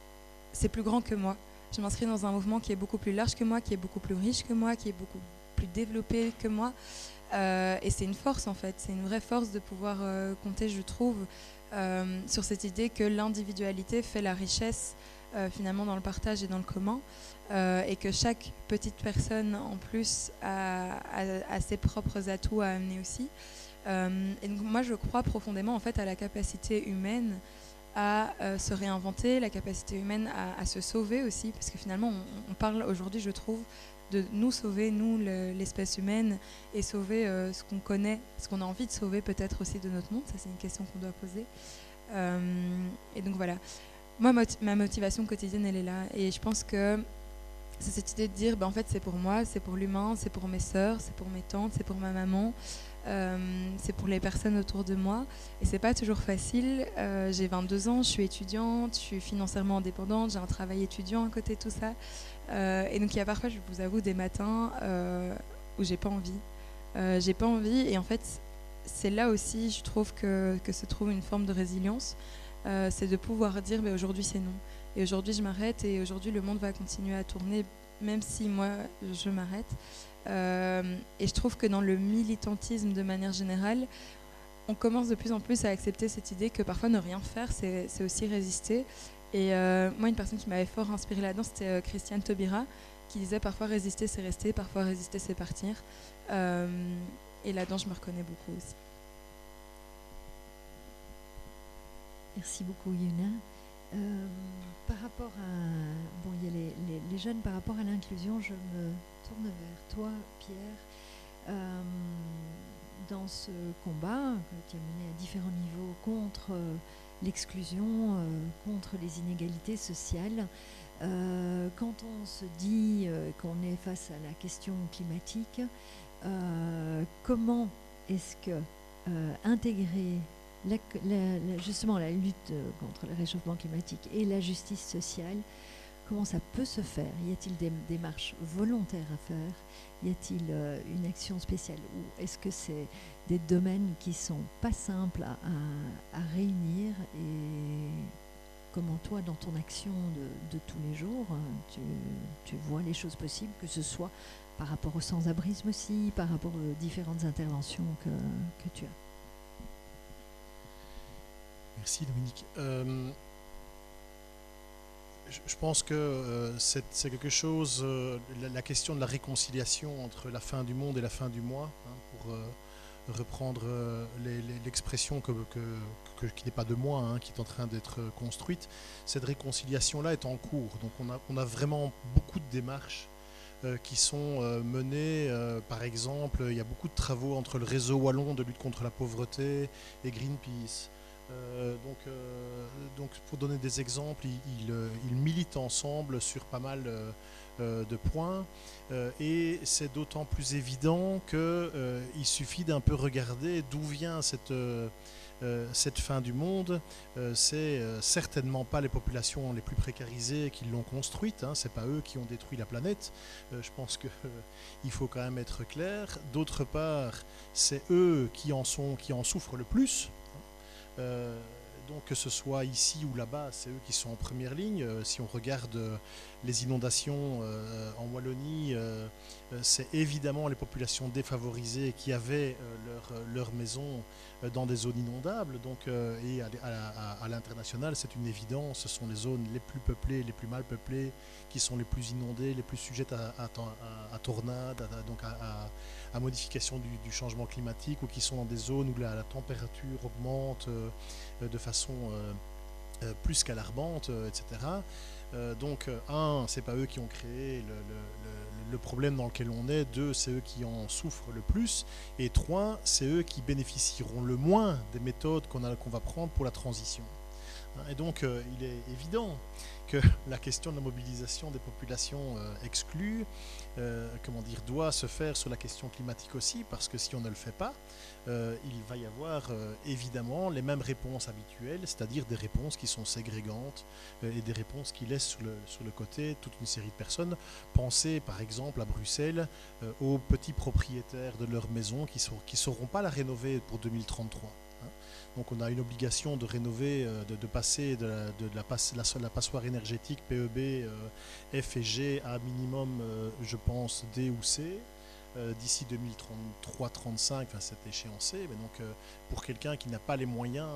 C'est plus grand que moi. Je m'inscris dans un mouvement qui est beaucoup plus large que moi, qui est beaucoup plus riche que moi, qui est beaucoup plus développé que moi. Euh, et c'est une force en fait, c'est une vraie force de pouvoir euh, compter, je trouve, euh, sur cette idée que l'individualité fait la richesse euh, finalement dans le partage et dans le commun, euh, et que chaque petite personne en plus a, a, a ses propres atouts à amener aussi. Euh, et donc moi je crois profondément en fait à la capacité humaine à euh, se réinventer, la capacité humaine à, à se sauver aussi, parce que finalement on, on parle aujourd'hui, je trouve, de nous sauver, nous, l'espèce humaine, et sauver euh, ce qu'on connaît, ce qu'on a envie de sauver peut-être aussi de notre monde. Ça, c'est une question qu'on doit poser. Euh, et donc voilà. Moi, moti ma motivation quotidienne, elle est là. Et je pense que c'est cette idée de dire, ben, en fait, c'est pour moi, c'est pour l'humain, c'est pour mes sœurs, c'est pour mes tantes, c'est pour ma maman, euh, c'est pour les personnes autour de moi. Et c'est pas toujours facile. Euh, j'ai vingt-deux ans, je suis étudiante, je suis financièrement indépendante, j'ai un travail étudiant à côté de tout ça. Euh, et donc il y a parfois, je vous avoue, des matins euh, où j'ai pas envie. Euh, j'ai pas envie, et en fait, c'est là aussi, je trouve que, que se trouve une forme de résilience. Euh, c'est de pouvoir dire, bah, aujourd'hui c'est non. Et aujourd'hui je m'arrête, et aujourd'hui le monde va continuer à tourner, même si moi je m'arrête. Euh, et je trouve que dans le militantisme de manière générale, on commence de plus en plus à accepter cette idée que parfois ne rien faire, c'est aussi résister. Et euh, moi, une personne qui m'avait fort inspirée là-dedans, c'était euh, Christiane Taubira, qui disait parfois résister c'est rester, parfois résister c'est partir. Euh, et là-dedans, je me reconnais beaucoup aussi. Merci beaucoup, Yuna. Euh, par rapport à... Bon, il y a les, les, les jeunes, par rapport à l'inclusion, je me tourne vers toi, Pierre. Euh, dans ce combat que tu as mené à différents niveaux contre euh, l'exclusion, euh, contre les inégalités sociales, euh, quand on se dit euh, qu'on est face à la question climatique, euh, comment est-ce que euh, intégrer la, la, la, justement la lutte contre le réchauffement climatique et la justice sociale, comment ça peut se faire? Y a-t-il des démarches volontaires à faire? Y a-t-il euh, une action spéciale? Ou est-ce que c'est des domaines qui sont pas simples à, à, à réunir? Et comment toi, dans ton action de, de tous les jours, tu, tu vois les choses possibles, que ce soit par rapport au sans-abrisme aussi, par rapport aux différentes interventions que, que tu as? Merci Dominique. Euh, je pense que euh, c'est, c'est quelque chose, euh, la, la question de la réconciliation entre la fin du monde et la fin du mois, hein, pour euh, reprendre euh, les, les, l'expression que, que, que, qui n'est pas de moi, hein, qui est en train d'être construite, cette réconciliation-là est en cours. Donc on a, on a vraiment beaucoup de démarches euh, qui sont euh, menées. Euh, par exemple, il y a beaucoup de travaux entre le réseau wallon de lutte contre la pauvreté et Greenpeace. Euh, donc, euh, donc, pour donner des exemples, ils, ils, ils militent ensemble sur pas mal euh, euh, de points, euh, et c'est d'autant plus évident qu'il euh, suffit d'un peu regarder d'où vient cette, euh, cette fin du monde. Euh, c'est euh, certainement pas les populations les plus précarisées qui l'ont construite, hein, c'est pas eux qui ont détruit la planète. Euh, je pense qu'il euh, faut quand même être clair. D'autre part, c'est eux qui en, sont, qui en souffrent le plus. Euh, donc que ce soit ici ou là-bas, c'est eux qui sont en première ligne. Euh, si on regarde euh, les inondations euh, en Wallonie, euh, euh, c'est évidemment les populations défavorisées qui avaient euh, leur, leur maison euh, dans des zones inondables. Donc, euh, et à, à, à l'international, c'est une évidence, ce sont les zones les plus peuplées, les plus mal peuplées, qui sont les plus inondées, les plus sujettes à, à, à, à tornades, à, donc à, à à modification du, du changement climatique, ou qui sont dans des zones où la, la température augmente euh, de façon euh, euh, plus qu'alarmante, euh, et cetera. Euh, donc, un, c'est pas eux qui ont créé le, le, le, le problème dans lequel on est. Deux, c'est eux qui en souffrent le plus. Et trois, c'est eux qui bénéficieront le moins des méthodes qu'on a, qu'on va prendre pour la transition. Et donc, euh, il est évident que la question de la mobilisation des populations euh, exclues, euh, comment dire, doit se faire sur la question climatique aussi, parce que si on ne le fait pas, euh, il va y avoir euh, évidemment les mêmes réponses habituelles, c'est-à-dire des réponses qui sont ségrégantes euh, et des réponses qui laissent sur le, sur le côté toute une série de personnes. Pensez par exemple à Bruxelles euh, aux petits propriétaires de leur maison qui ne qui sauront pas la rénover pour deux mille trente-trois. Donc on a une obligation de rénover, de, de passer de, la, de la, passe, la, la passoire énergétique P E B, euh, F et G à minimum, euh, je pense, D ou C, euh, d'ici deux mille trente-trois trente-cinq, enfin cette échéancée. Mais donc euh, pour quelqu'un qui n'a pas les moyens,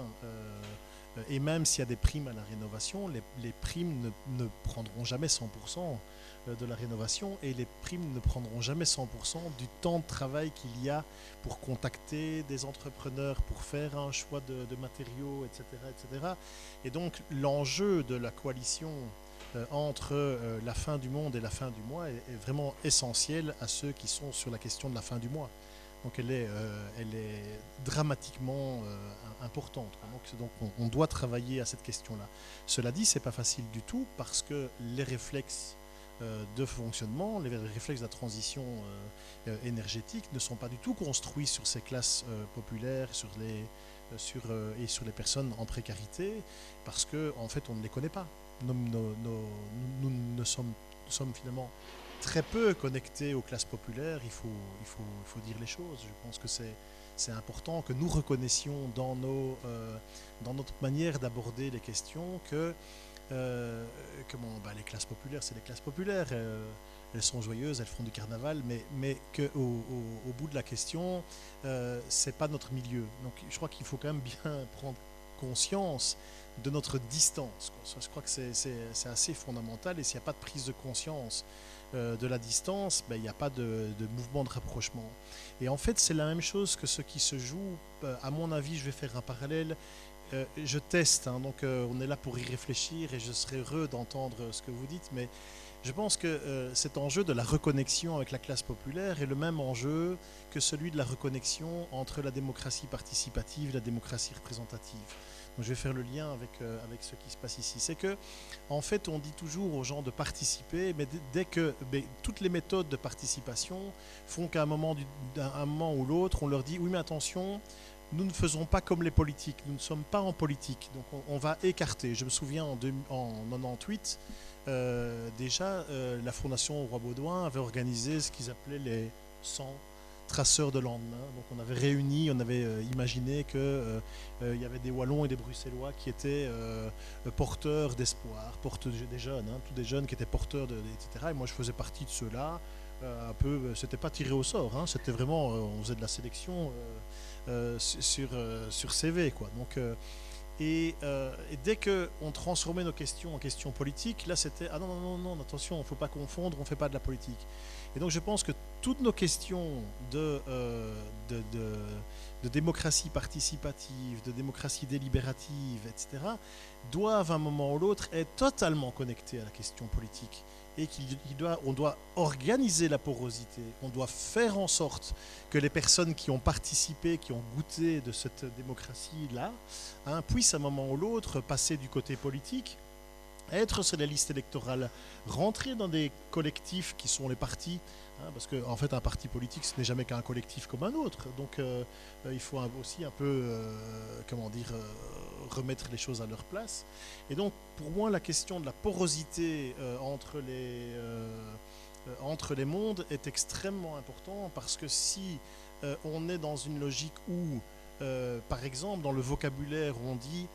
euh, et même s'il y a des primes à la rénovation, les, les primes ne, ne prendront jamais cent pour cent de la rénovation, et les primes ne prendront jamais cent pour cent du temps de travail qu'il y a pour contacter des entrepreneurs, pour faire un choix de, de matériaux, et cetera, et cetera. Et donc l'enjeu de la coalition euh, entre euh, la fin du monde et la fin du mois est, est vraiment essentiel à ceux qui sont sur la question de la fin du mois. Donc elle est, euh, elle est dramatiquement euh, importante. Donc, donc on, on doit travailler à cette question-là. Cela dit, c'est pas facile du tout, parce que les réflexes de fonctionnement, les réflexes de la transition euh, énergétique ne sont pas du tout construits sur ces classes euh, populaires, sur les, euh, sur, euh, et sur les personnes en précarité, parce que en fait on ne les connaît pas. Nos, nos, nos, nous, nous, sommes, nous sommes finalement très peu connectés aux classes populaires. Il faut, il faut, il faut dire les choses. Je pense que c'est c'est important que nous reconnaissions dans, nos, euh, dans notre manière d'aborder les questions que Euh, comment, bah, les classes populaires, c'est les classes populaires, euh, elles sont joyeuses, elles font du carnaval, mais, mais qu'au au, au bout de la question, euh, c'est pas notre milieu. Donc je crois qu'il faut quand même bien prendre conscience de notre distance, quoi. Je crois que c'est assez fondamental, et s'il n'y a pas de prise de conscience euh, de la distance, ben, il n'y a pas de, de mouvement de rapprochement. Et en fait, c'est la même chose que ce qui se joue, euh, à mon avis, je vais faire un parallèle. Euh, je teste, hein, donc euh, on est là pour y réfléchir, et je serais heureux d'entendre ce que vous dites, mais je pense que euh, cet enjeu de la reconnexion avec la classe populaire est le même enjeu que celui de la reconnexion entre la démocratie participative et la démocratie représentative. Donc je vais faire le lien avec, euh, avec ce qui se passe ici. C'est que, en fait, on dit toujours aux gens de participer, mais dès que mais toutes les méthodes de participation font qu'à un moment, du, un moment ou l'autre, on leur dit oui, mais attention, nous ne faisons pas comme les politiques, nous ne sommes pas en politique, donc on, on va écarter. Je me souviens en, deux, en quatre-vingt-dix-huit, euh, déjà euh, la Fondation Roi Baudouin avait organisé ce qu'ils appelaient les cent traceurs de lendemain. Donc on avait réuni, on avait euh, imaginé qu'il euh, euh, y avait des Wallons et des Bruxellois qui étaient euh, porteurs d'espoir, porteurs des jeunes, hein, tous des jeunes qui étaient porteurs, de, et cetera. Et moi je faisais partie de ceux-là. Euh, un peu, c'était pas tiré au sort, hein, c'était vraiment, euh, on faisait de la sélection. Euh, Euh, sur, euh, sur C V, quoi. Donc, euh, Et, euh, et dès qu'on transformait nos questions en questions politiques, là c'était ah non, non, non, non, attention, il ne faut pas confondre, on ne fait pas de la politique. Et donc je pense que toutes nos questions de, euh, de, de, de démocratie participative, de démocratie délibérative, et cetera, doivent à un moment ou l'autre être totalement connectées à la question politique. Et qu'on doit, on doit organiser la porosité, on doit faire en sorte que les personnes qui ont participé, qui ont goûté de cette démocratie-là, hein, puissent à un moment ou l'autre passer du côté politique, être sur les listes électorales, rentrer dans des collectifs qui sont les partis, hein, parce qu'en en fait un parti politique ce n'est jamais qu'un collectif comme un autre, donc euh, il faut aussi un peu, euh, comment dire, euh, remettre les choses à leur place. Et donc pour moi la question de la porosité euh, entre, les, euh, euh, entre les mondes est extrêmement important, parce que si euh, on est dans une logique où, euh, par exemple dans le vocabulaire on dit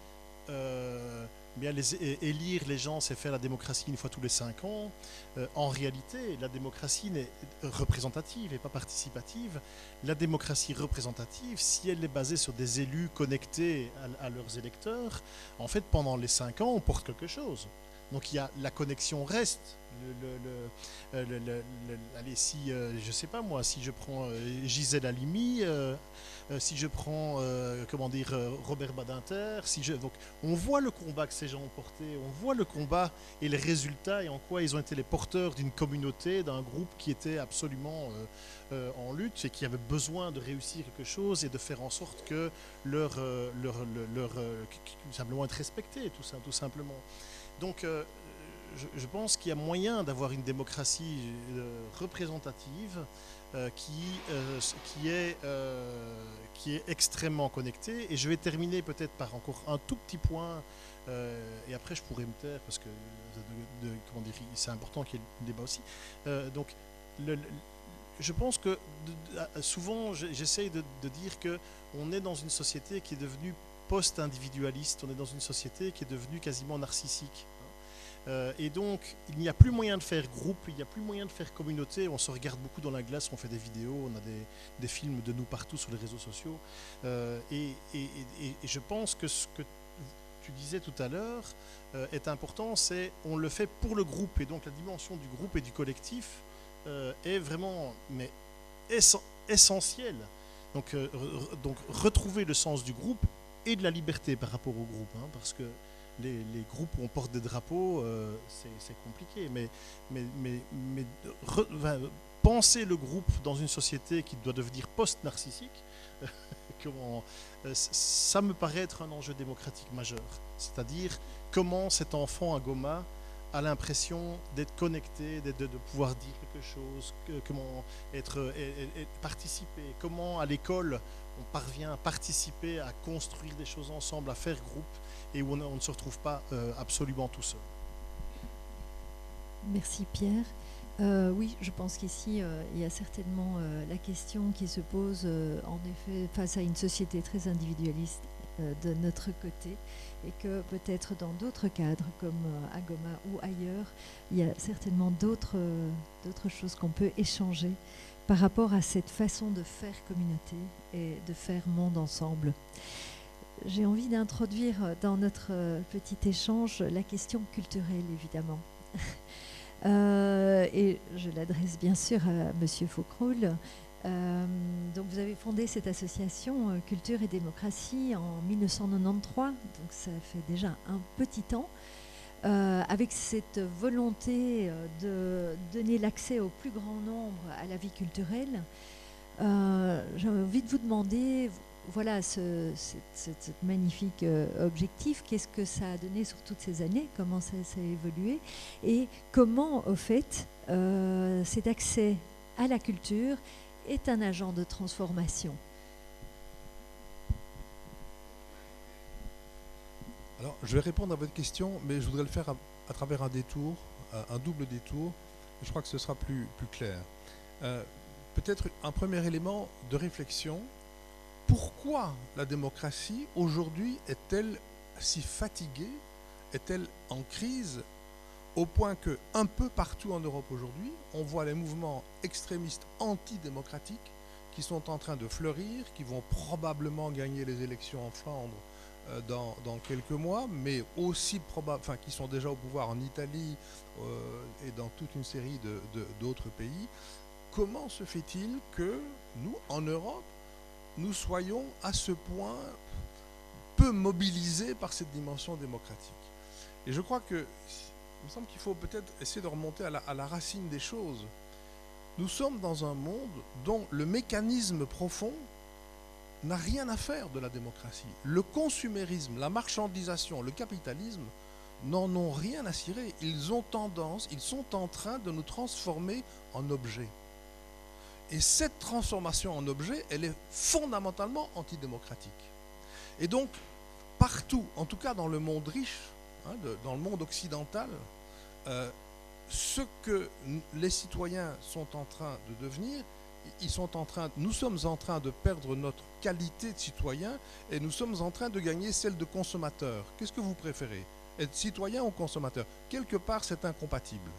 euh, bien les, élire les gens, c'est faire la démocratie une fois tous les cinq ans. Euh, en réalité, la démocratie n'est représentative et pas participative. La démocratie représentative, si elle est basée sur des élus connectés à, à leurs électeurs, en fait, pendant les cinq ans, on porte quelque chose. Donc il y a, la connexion reste. Le, le, le, le, le, allez, si, euh, je sais pas moi, si je prends euh, Gisèle Halimi, euh, euh, si je prends, euh, comment dire, euh, Robert Badinter, si je, donc on voit le combat que ces gens ont porté, on voit le combat et les résultats et en quoi ils ont été les porteurs d'une communauté, d'un groupe qui était absolument euh, euh, en lutte et qui avait besoin de réussir quelque chose et de faire en sorte que leur, euh, leur, leur, leur euh, simplement être respecté, tout ça, tout simplement. Donc euh, je, je pense qu'il y a moyen d'avoir une démocratie euh, représentative euh, qui, euh, qui, est, euh, qui est extrêmement connectée. Et je vais terminer peut-être par encore un tout petit point, euh, et après je pourrais me taire parce que de, de, comment dire, c'est important qu'il y ait le débat aussi. Euh, donc le, le, je pense que de, de, souvent j'essaye de, de dire qu'on est dans une société qui est devenue post-individualiste, on est dans une société qui est devenue quasiment narcissique. Euh, et donc, il n'y a plus moyen de faire groupe, il n'y a plus moyen de faire communauté. On se regarde beaucoup dans la glace, on fait des vidéos, on a des, des films de nous partout sur les réseaux sociaux. Euh, et, et, et, et je pense que ce que tu disais tout à l'heure euh, est important, c'est on le fait pour le groupe. Et donc, la dimension du groupe et du collectif euh, est vraiment mais essen- essentielle. Donc, euh, re, donc, retrouver le sens du groupe et de la liberté par rapport au groupe, hein, parce que les, les groupes où on porte des drapeaux, euh, c'est compliqué, mais, mais, mais, mais re, enfin, penser le groupe dans une société qui doit devenir post-narcissique, comment, euh, ça me paraît être un enjeu démocratique majeur. C'est-à-dire comment cet enfant à Goma a l'impression d'être connecté, de, de, de pouvoir dire quelque chose, que, comment être, et, et, participer, comment à l'école on parvient à participer, à construire des choses ensemble, à faire groupe, et où on, on ne se retrouve pas euh, absolument tout seul. Merci Pierre. Euh, oui, je pense qu'ici, euh, il y a certainement euh, la question qui se pose, euh, en effet, face à une société très individualiste euh, de notre côté, et que peut-être dans d'autres cadres, comme euh, à Goma ou ailleurs, il y a certainement d'autres euh, d'autres choses qu'on peut échanger par rapport à cette façon de faire communauté et de faire monde ensemble. J'ai envie d'introduire dans notre euh, petit échange la question culturelle, évidemment. Euh, et je l'adresse bien sûr à Monsieur Faucroul. Euh, donc vous avez fondé cette association euh, Culture et Démocratie en mille neuf cent quatre-vingt-treize, donc ça fait déjà un petit temps, euh, avec cette volonté euh, de donner l'accès au plus grand nombre à la vie culturelle. Euh, J'ai envie de vous demander, voilà, ce, cette, cette, cette magnifique euh, objectif, qu'est-ce que ça a donné sur toutes ces années, comment ça, ça a évolué, et comment, au fait, euh, cet accès à la culture est un agent de transformation. Alors, je vais répondre à votre question, mais je voudrais le faire à, à travers un détour, un double détour. Je crois que ce sera plus, plus clair. Euh, Peut-être un premier élément de réflexion. Pourquoi la démocratie, aujourd'hui, est-elle si fatiguée, est-elle en crise, au point que, un peu partout en Europe aujourd'hui, on voit les mouvements extrémistes antidémocratiques qui sont en train de fleurir, qui vont probablement gagner les élections en Flandre euh, dans, dans quelques mois, mais aussi probable, enfin qui sont déjà au pouvoir en Italie euh, et dans toute une série de, de, d'autres pays. Comment se fait-il que nous, en Europe, nous soyons à ce point peu mobilisés par cette dimension démocratique? Et je crois que, il me semble qu'il faut peut-être essayer de remonter à la, à la racine des choses. Nous sommes dans un monde dont le mécanisme profond n'a rien à faire de la démocratie. Le consumérisme, la marchandisation, le capitalisme n'en ont rien à cirer. Ils ont tendance, ils sont en train de nous transformer en objets. Et cette transformation en objet, elle est fondamentalement antidémocratique. Et donc, partout, en tout cas dans le monde riche, hein, de, dans le monde occidental, euh, ce que les citoyens sont en train de devenir, ils sont en train, nous sommes en train de perdre notre qualité de citoyen et nous sommes en train de gagner celle de consommateur. Qu'est-ce que vous préférez? Être citoyen ou consommateur? Quelque part, c'est incompatible.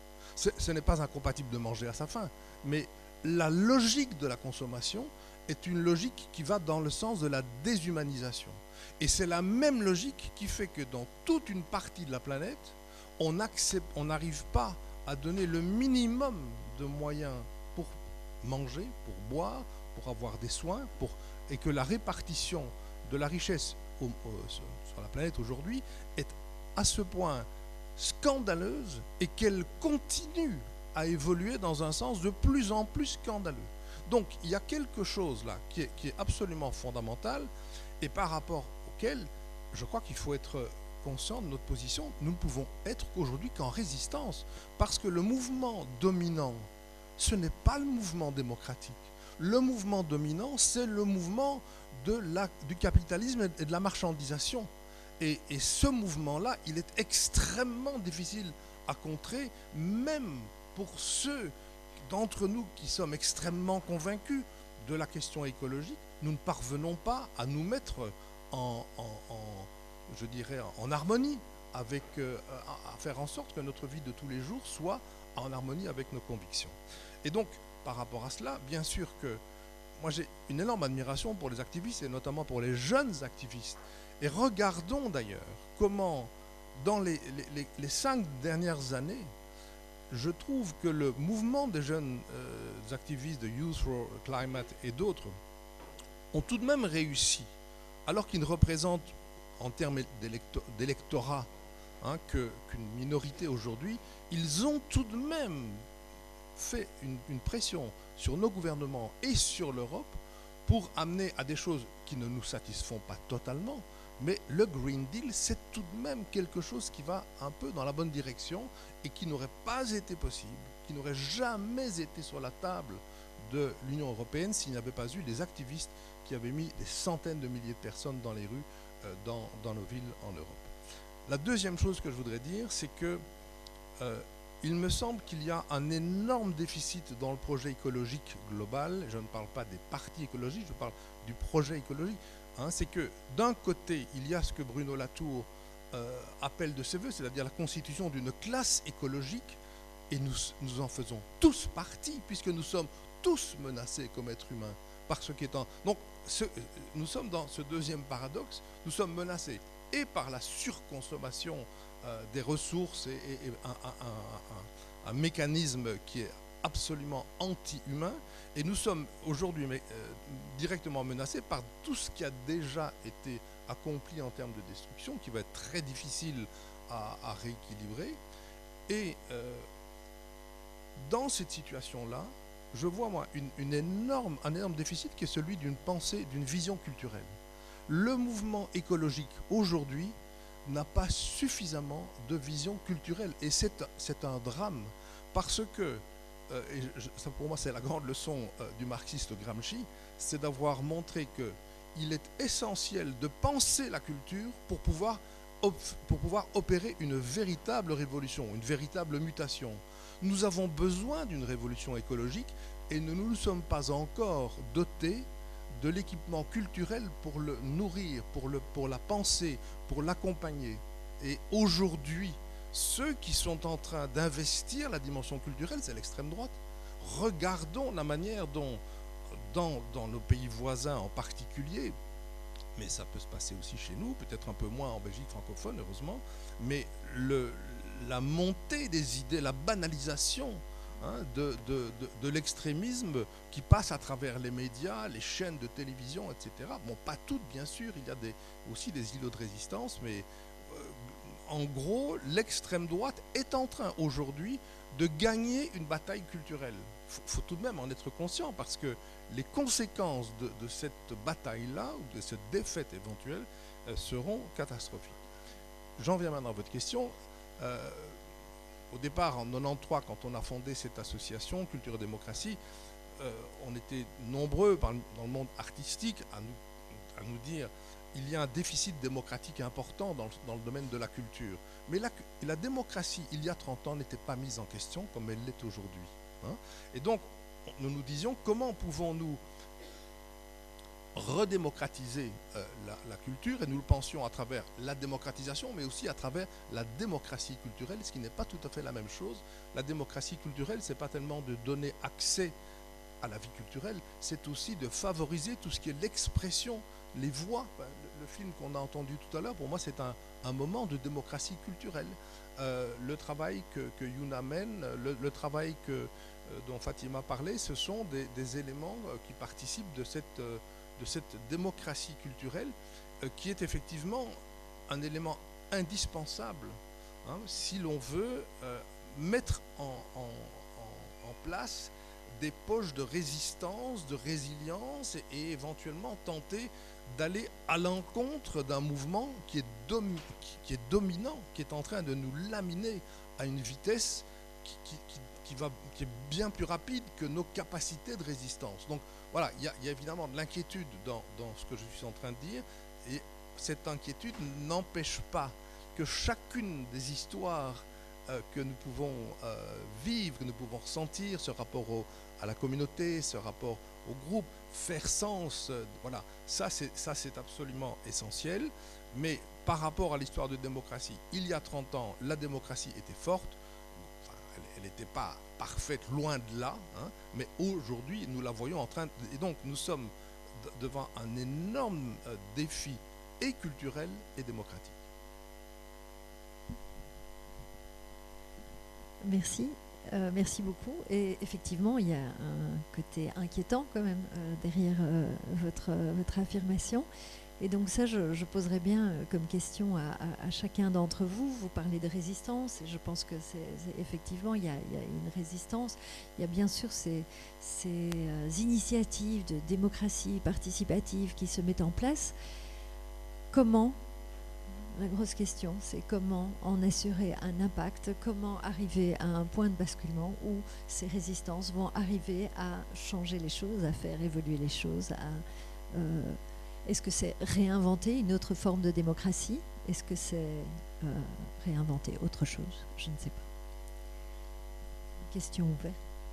Ce n'est pas incompatible de manger à sa faim, mais la logique de la consommation est une logique qui va dans le sens de la déshumanisation. Et c'est la même logique qui fait que dans toute une partie de la planète, on accepte, on n'arrive pas à donner le minimum de moyens pour manger, pour boire, pour avoir des soins, pour, et que la répartition de la richesse au, au, sur la planète aujourd'hui est à ce point scandaleuse et qu'elle continue à évoluer dans un sens de plus en plus scandaleux. Donc il y a quelque chose là qui est, qui est absolument fondamental et par rapport auquel je crois qu'il faut être conscient de notre position. Nous ne pouvons être aujourd'hui qu'en résistance parce que le mouvement dominant, ce n'est pas le mouvement démocratique. Le mouvement dominant, c'est le mouvement de la, du capitalisme et de la marchandisation. Et, et ce mouvement-là, il est extrêmement difficile à contrer, même pour ceux d'entre nous qui sommes extrêmement convaincus de la question écologique. Nous ne parvenons pas à nous mettre en, en, en je dirais, en harmonie avec, euh, à, à faire en sorte que notre vie de tous les jours soit en harmonie avec nos convictions. Et donc, par rapport à cela, bien sûr que moi j'ai une énorme admiration pour les activistes et notamment pour les jeunes activistes. Et regardons d'ailleurs comment, dans les, les, les cinq dernières années, je trouve que le mouvement des jeunes euh, activistes de Youth for Climate et d'autres ont tout de même réussi, alors qu'ils ne représentent en termes d'électorat hein, que, qu'une minorité aujourd'hui, ils ont tout de même fait une, une pression sur nos gouvernements et sur l'Europe pour amener à des choses qui ne nous satisfont pas totalement. Mais le Green Deal, c'est tout de même quelque chose qui va un peu dans la bonne direction et qui n'aurait pas été possible, qui n'aurait jamais été sur la table de l'Union européenne s'il n'y avait pas eu des activistes qui avaient mis des centaines de milliers de personnes dans les rues, euh, dans, dans nos villes en Europe. La deuxième chose que je voudrais dire, c'est que euh, il me semble qu'il y a un énorme déficit dans le projet écologique global. Je ne parle pas des partis écologiques, je parle du projet écologique. Hein, c'est que d'un côté, il y a ce que Bruno Latour euh, appelle de ses voeux, c'est-à-dire la constitution d'une classe écologique, et nous, nous en faisons tous partie, puisque nous sommes tous menacés comme êtres humains par ce qui est en... Donc, ce, nous sommes dans ce deuxième paradoxe, nous sommes menacés et par la surconsommation euh, des ressources et, et, et un, un, un, un, un mécanisme qui est absolument anti-humain, et nous sommes aujourd'hui euh, directement menacés par tout ce qui a déjà été accompli en termes de destruction, qui va être très difficile à, à rééquilibrer. Et euh, dans cette situation-là, je vois moi une, une énorme, un énorme déficit qui est celui d'une pensée, d'une vision culturelle. Le mouvement écologique aujourd'hui n'a pas suffisamment de vision culturelle, et c'est, c'est un drame parce que Euh, et je, ça pour moi c'est la grande leçon euh, du marxiste Gramsci, c'est d'avoir montré qu'il est essentiel de penser la culture pour pouvoir, pour pouvoir opérer une véritable révolution, une véritable mutation. Nous avons besoin d'une révolution écologique et nous ne nous sommes pas encore dotés de l'équipement culturel pour le nourrir, pour, le, pour la penser, pour l'accompagner. Et aujourd'hui, ceux qui sont en train d'investir la dimension culturelle, c'est l'extrême droite. Regardons la manière dont, dans, dans nos pays voisins en particulier, mais ça peut se passer aussi chez nous, peut-être un peu moins en Belgique francophone, heureusement, mais le, la montée des idées, la banalisation hein, de, de, de, de l'extrémisme qui passe à travers les médias, les chaînes de télévision, et cetera. Bon, pas toutes, bien sûr, il y a des, aussi des îlots de résistance, mais euh, en gros, l'extrême droite est en train aujourd'hui de gagner une bataille culturelle. Il faut, faut tout de même en être conscient, parce que les conséquences de, de cette bataille-là, ou de cette défaite éventuelle, euh, seront catastrophiques. J'en viens maintenant à votre question. Euh, au départ, en mille neuf cent quatre-vingt-treize, quand on a fondé cette association, Culture et Démocratie, euh, on était nombreux dans le monde artistique à nous, à nous dire il y a un déficit démocratique important dans le, dans le domaine de la culture. Mais la, la démocratie, il y a trente ans, n'était pas mise en question comme elle l'est aujourd'hui. Hein. Et donc, nous nous disions comment pouvons-nous redémocratiser euh, la, la culture, et nous le pensions à travers la démocratisation, mais aussi à travers la démocratie culturelle, ce qui n'est pas tout à fait la même chose. La démocratie culturelle, ce n'est pas tellement de donner accès à la vie culturelle, c'est aussi de favoriser tout ce qui est l'expression, les voix. Le, le film qu'on a entendu tout à l'heure, pour moi, c'est un, un moment de démocratie culturelle. Euh, le travail que, que Yuna mène, le, le travail que, euh, dont Fatima parlait, ce sont des, des éléments euh, qui participent de cette, euh, de cette démocratie culturelle euh, qui est effectivement un élément indispensable hein, si l'on veut euh, mettre en, en, en, en place des poches de résistance, de résilience et, et éventuellement tenter d'aller à l'encontre d'un mouvement qui est, domi qui, qui est dominant, qui est en train de nous laminer à une vitesse qui, qui, qui, qui, va, qui est bien plus rapide que nos capacités de résistance. Donc voilà, il y, y a évidemment de l'inquiétude dans, dans ce que je suis en train de dire, et cette inquiétude n'empêche pas que chacune des histoires euh, que nous pouvons euh, vivre, que nous pouvons ressentir, ce rapport au, à la communauté, ce rapport au groupe, faire sens, euh, voilà, ça c'est, ça c'est absolument essentiel. Mais par rapport à l'histoire de démocratie, il y a trente ans, la démocratie était forte, enfin, elle n'était pas parfaite, loin de là, hein, mais aujourd'hui nous la voyons en train, de, et donc nous sommes devant un énorme euh, défi et culturel et démocratique. Merci. Euh, merci beaucoup. Et effectivement, il y a un côté inquiétant quand même euh, derrière euh, votre, euh, votre affirmation. Et donc ça, je, je poserais bien euh, comme question à, à, à chacun d'entre vous. Vous parlez de résistance, et je pense que c'est, c'est effectivement, il y, a, il y a une résistance. Il y a bien sûr ces, ces euh, initiatives de démocratie participative qui se mettent en place. Comment ? La grosse question, c'est comment en assurer un impact, comment arriver à un point de basculement où ces résistances vont arriver à changer les choses, à faire évoluer les choses. À, euh, est-ce que c'est réinventer une autre forme de démocratie ? Est-ce que c'est euh, réinventer autre chose ? Je ne sais pas. Question ouverte.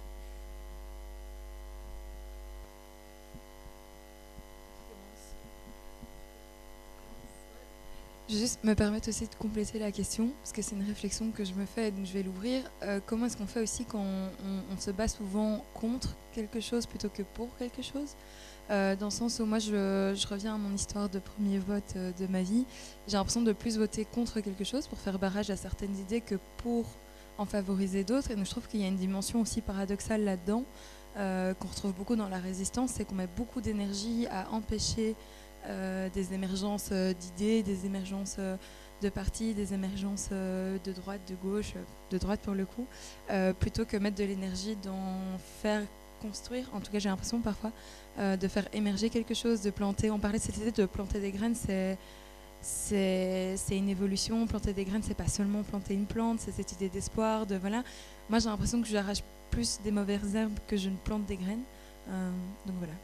Je vais juste me permettre aussi de compléter la question, parce que c'est une réflexion que je me fais, donc je vais l'ouvrir. Euh, comment est-ce qu'on fait aussi quand on, on, on se bat souvent contre quelque chose plutôt que pour quelque chose ? euh, Dans le sens où moi, je, je reviens à mon histoire de premier vote euh, de ma vie. J'ai l'impression de plus voter contre quelque chose pour faire barrage à certaines idées que pour en favoriser d'autres. Et donc je trouve qu'il y a une dimension aussi paradoxale là-dedans, euh, qu'on retrouve beaucoup dans la résistance, c'est qu'on met beaucoup d'énergie à empêcher Euh, des émergences euh, d'idées, des émergences euh, de partis, des émergences euh, de droite, de gauche, euh, de droite pour le coup, euh, plutôt que mettre de l'énergie dans faire construire, en tout cas j'ai l'impression parfois, euh, de faire émerger quelque chose, de planter. On parlait de cette idée de planter des graines, c'est, c'est, c'est une évolution. Planter des graines, c'est pas seulement planter une plante, c'est cette idée d'espoir, de voilà. Moi j'ai l'impression que j'arrache plus des mauvaises herbes que je ne plante des graines. Euh, donc voilà.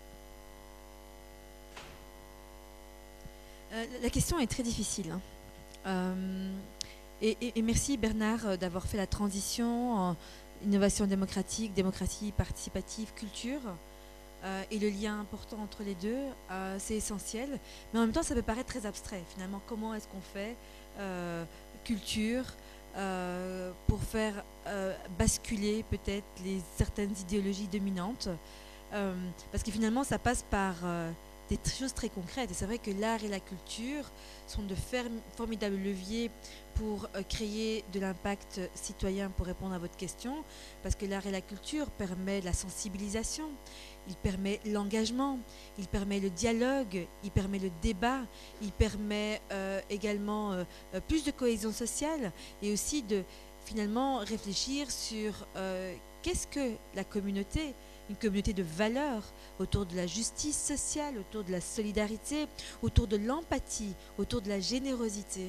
Euh, la question est très difficile. Hein. Euh, et, et, et merci Bernard d'avoir fait la transition en innovation démocratique, démocratie participative, culture. Euh, et le lien important entre les deux, euh, c'est essentiel. Mais en même temps, ça peut paraître très abstrait. Finalement, comment est-ce qu'on fait euh, culture euh, pour faire euh, basculer peut-être les, certaines idéologies dominantes euh, parce que finalement, ça passe par... Euh, des t- choses très concrètes. Et c'est vrai que l'art et la culture sont de ferm- formidables leviers pour euh, créer de l'impact citoyen, pour répondre à votre question, parce que l'art et la culture permet la sensibilisation, il permet l'engagement, il permet le dialogue, il permet le débat, il permet euh, également euh, euh, plus de cohésion sociale et aussi de finalement réfléchir sur euh, qu'est-ce que la communauté, une communauté de valeurs autour de la justice sociale, autour de la solidarité, autour de l'empathie, autour de la générosité.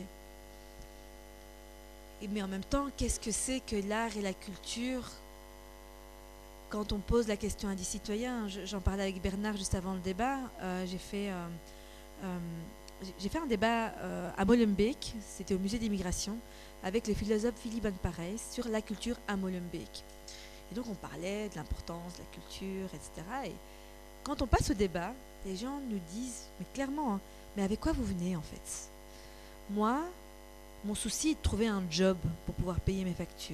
Et mais en même temps, qu'est-ce que c'est que l'art et la culture quand on pose la question à des citoyens? je, J'en parlais avec Bernard juste avant le débat. Euh, j'ai fait, euh, euh, j'ai fait un débat euh, à Molenbeek, c'était au musée d'immigration, avec le philosophe Philippe Van Parijs sur la culture à Molenbeek. Et donc on parlait de l'importance de la culture, et cetera. Et quand on passe au débat, les gens nous disent, mais clairement, hein, mais avec quoi vous venez en fait? Moi, mon souci est de trouver un job pour pouvoir payer mes factures.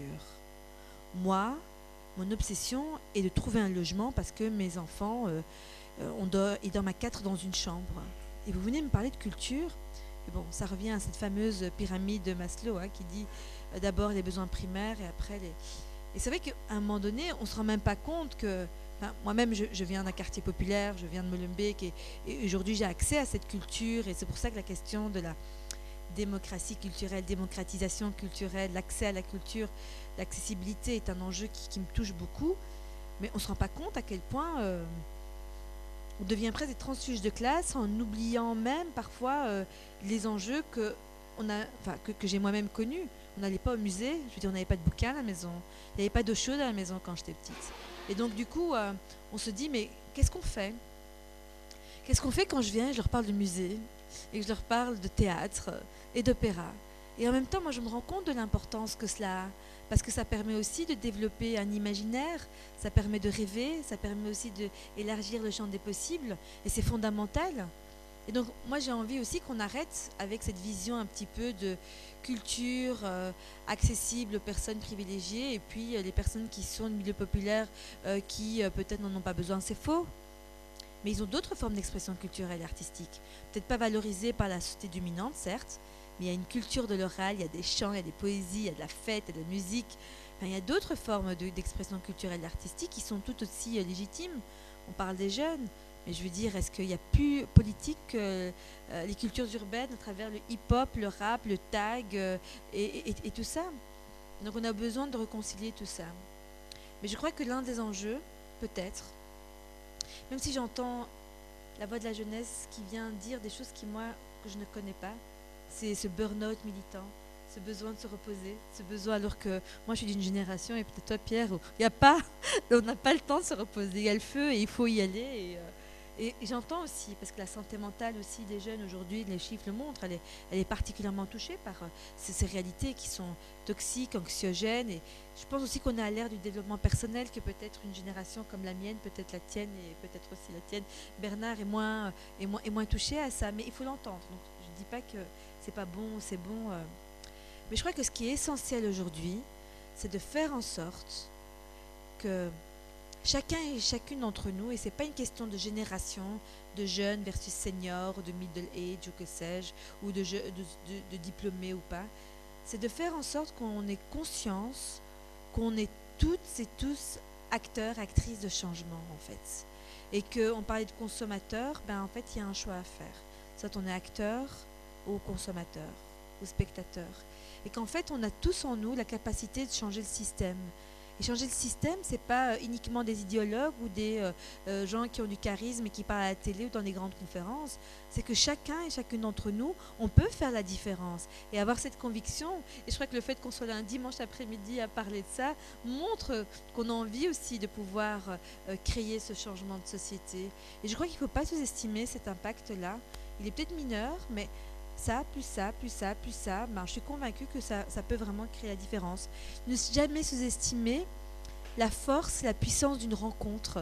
Moi, mon obsession est de trouver un logement parce que mes enfants, euh, euh, on dort, ils dorment à quatre dans une chambre. Et vous venez me parler de culture? Et bon, ça revient à cette fameuse pyramide de Maslow hein, qui dit euh, d'abord les besoins primaires et après les... Et c'est vrai qu'à un moment donné, on ne se rend même pas compte que... Enfin, moi-même, je, je viens d'un quartier populaire, je viens de Molenbeek et, et aujourd'hui, j'ai accès à cette culture et c'est pour ça que la question de la démocratie culturelle, démocratisation culturelle, l'accès à la culture, l'accessibilité est un enjeu qui, qui me touche beaucoup, mais on ne se rend pas compte à quel point euh, on devient presque des transfuges de classe en oubliant même parfois euh, les enjeux que, on a, enfin, que, que j'ai moi-même connus. On n'allait pas au musée, je veux dire, on n'avait pas de bouquins à la maison, il n'y avait pas d'eau chaude à la maison quand j'étais petite. Et donc du coup, euh, on se dit, mais qu'est-ce qu'on fait? Qu'est-ce qu'on fait quand je viens et je leur parle de musée et que je leur parle de théâtre et d'opéra? Et en même temps, moi, je me rends compte de l'importance que cela a, parce que ça permet aussi de développer un imaginaire, ça permet de rêver, ça permet aussi d'élargir le champ des possibles, et c'est fondamental. Et donc, moi, j'ai envie aussi qu'on arrête avec cette vision un petit peu de culture euh, accessible aux personnes privilégiées, et puis euh, les personnes qui sont de milieu populaire, euh, qui euh, peut-être n'en ont pas besoin, c'est faux. Mais ils ont d'autres formes d'expression culturelle et artistique, peut-être pas valorisées par la société dominante, certes, mais il y a une culture de l'oral, il y a des chants, il y a des poésies, il y a de la fête, il y a de la musique. Enfin, il y a d'autres formes de, d'expression culturelle et artistique qui sont tout aussi euh, légitimes. On parle des jeunes, mais je veux dire, est-ce qu'il n'y a plus politique que euh, les cultures urbaines à travers le hip-hop, le rap, le tag euh, et, et, et tout ça? Donc on a besoin de réconcilier tout ça. Mais je crois que l'un des enjeux, peut-être, même si j'entends la voix de la jeunesse qui vient dire des choses qui, moi, que je ne connais pas, c'est ce burn-out militant, ce besoin de se reposer, ce besoin, alors que moi je suis d'une génération, et peut-être toi Pierre, où il y a pas, on n'a pas le temps de se reposer, il y a le feu et il faut y aller. Et, euh, et, et j'entends aussi, parce que la santé mentale aussi des jeunes aujourd'hui, les chiffres le montrent, elle est, elle est particulièrement touchée par euh, ces, ces réalités qui sont toxiques, anxiogènes. Et je pense aussi qu'on est à l'ère du développement personnel, que peut-être une génération comme la mienne, peut-être la tienne et peut-être aussi la tienne, Bernard, est moins, est moins, est moins touchée à ça, mais il faut l'entendre. Donc je ne dis pas que c'est pas bon ou c'est bon. Euh. Mais je crois que ce qui est essentiel aujourd'hui, c'est de faire en sorte que chacun et chacune d'entre nous, et ce n'est pas une question de génération, de jeunes versus seniors, ou de middle age, ou que sais-je, ou de, de, de, de diplômés ou pas, c'est de faire en sorte qu'on ait conscience qu'on est toutes et tous acteurs, actrices de changement, en fait. Et qu'on parlait de consommateurs, ben en fait, il y a un choix à faire. Soit on est acteur, ou consommateur, ou spectateur. Et qu'en fait, on a tous en nous la capacité de changer le système. Et changer le système, ce n'est pas euh, uniquement des idéologues ou des euh, euh, gens qui ont du charisme et qui parlent à la télé ou dans des grandes conférences. C'est que chacun et chacune d'entre nous, on peut faire la différence et avoir cette conviction. Et je crois que le fait qu'on soit là un dimanche après-midi à parler de ça montre qu'on a envie aussi de pouvoir euh, créer ce changement de société. Et je crois qu'il ne faut pas sous-estimer cet impact-là. Il est peut-être mineur, mais ça, plus ça, plus ça, plus ça, ben, je suis convaincue que ça, ça peut vraiment créer la différence. Ne jamais sous-estimer la force, la puissance d'une rencontre.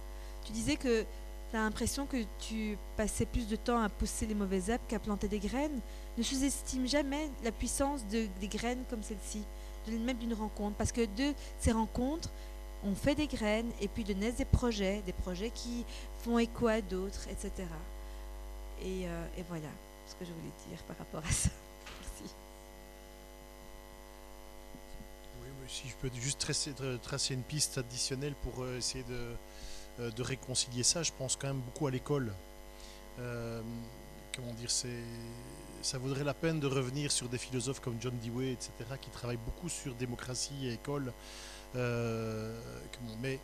Tu disais que tu as l'impression que tu passais plus de temps à pousser les mauvaises herbes qu'à planter des graines. Ne sous-estime jamais la puissance de, des graines comme celle-ci, de, même d'une rencontre. Parce que de ces rencontres, on fait des graines et puis de naissent des projets, des projets qui font écho à d'autres, et cetera. Et, euh, et voilà ce que je voulais dire par rapport à ça. Merci. Oui, oui, si je peux juste tracer, tracer une piste additionnelle pour euh, essayer de, de réconcilier ça, je pense quand même beaucoup à l'école. Euh, comment dire, c'est, ça vaudrait la peine de revenir sur des philosophes comme John Dewey, et cetera, qui travaillent beaucoup sur démocratie et école. Euh, comment, mais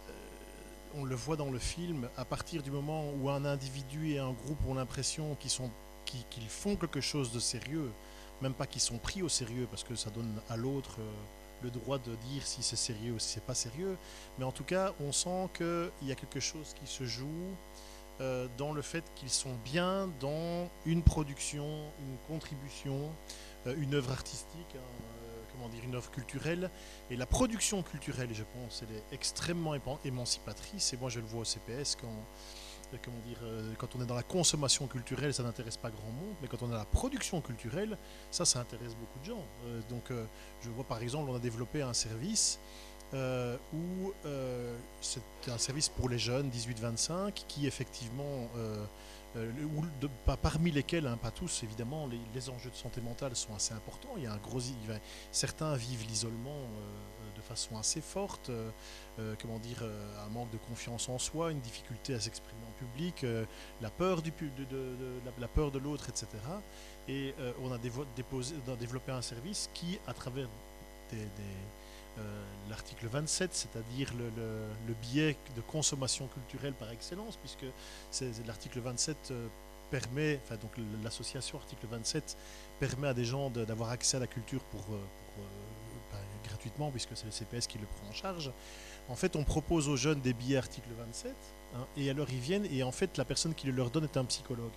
on le voit dans le film, à partir du moment où un individu et un groupe ont l'impression qu'ils sont, qu'ils, qu'ils font quelque chose de sérieux, même pas qu'ils sont pris au sérieux, parce que ça donne à l'autre euh, le droit de dire si c'est sérieux ou si c'est pas sérieux, mais en tout cas, on sent qu'il y a quelque chose qui se joue euh, dans le fait qu'ils sont bien dans une production, une contribution, euh, une œuvre artistique, hein, comment dire, une œuvre culturelle. Et la production culturelle, je pense, elle est extrêmement émancipatrice. Et moi, je le vois au C P S, quand, comment dire, quand on est dans la consommation culturelle, ça n'intéresse pas grand monde. Mais quand on est dans la production culturelle, ça, ça intéresse beaucoup de gens. Euh, donc, euh, je vois par exemple, on a développé un service euh, où euh, c'est un service pour les jeunes, dix-huit vingt-cinq, qui effectivement... Euh, Euh, ou de, pas, parmi lesquels, hein, pas tous évidemment, les, les enjeux de santé mentale sont assez importants. Il y a un gros, il va, certains vivent l'isolement euh, de façon assez forte, euh, euh, comment dire, euh, un manque de confiance en soi, une difficulté à s'exprimer en public, euh, la peur du, de, de, de, la, la peur de l'autre, et cetera. Et euh, on a dévo, déposé, on a développé un service qui, à travers des, des Euh, l'article vingt-sept, c'est-à-dire le, le, le biais de consommation culturelle par excellence, puisque c'est, c'est l'article vingt-sept euh, permet, enfin donc l'association article vingt-sept permet à des gens de, d'avoir accès à la culture pour, pour euh, ben, gratuitement, puisque c'est le C P S qui le prend en charge. En fait, on propose aux jeunes des billets article vingt-sept, hein, et alors ils viennent, et en fait la personne qui le leur donne est un psychologue.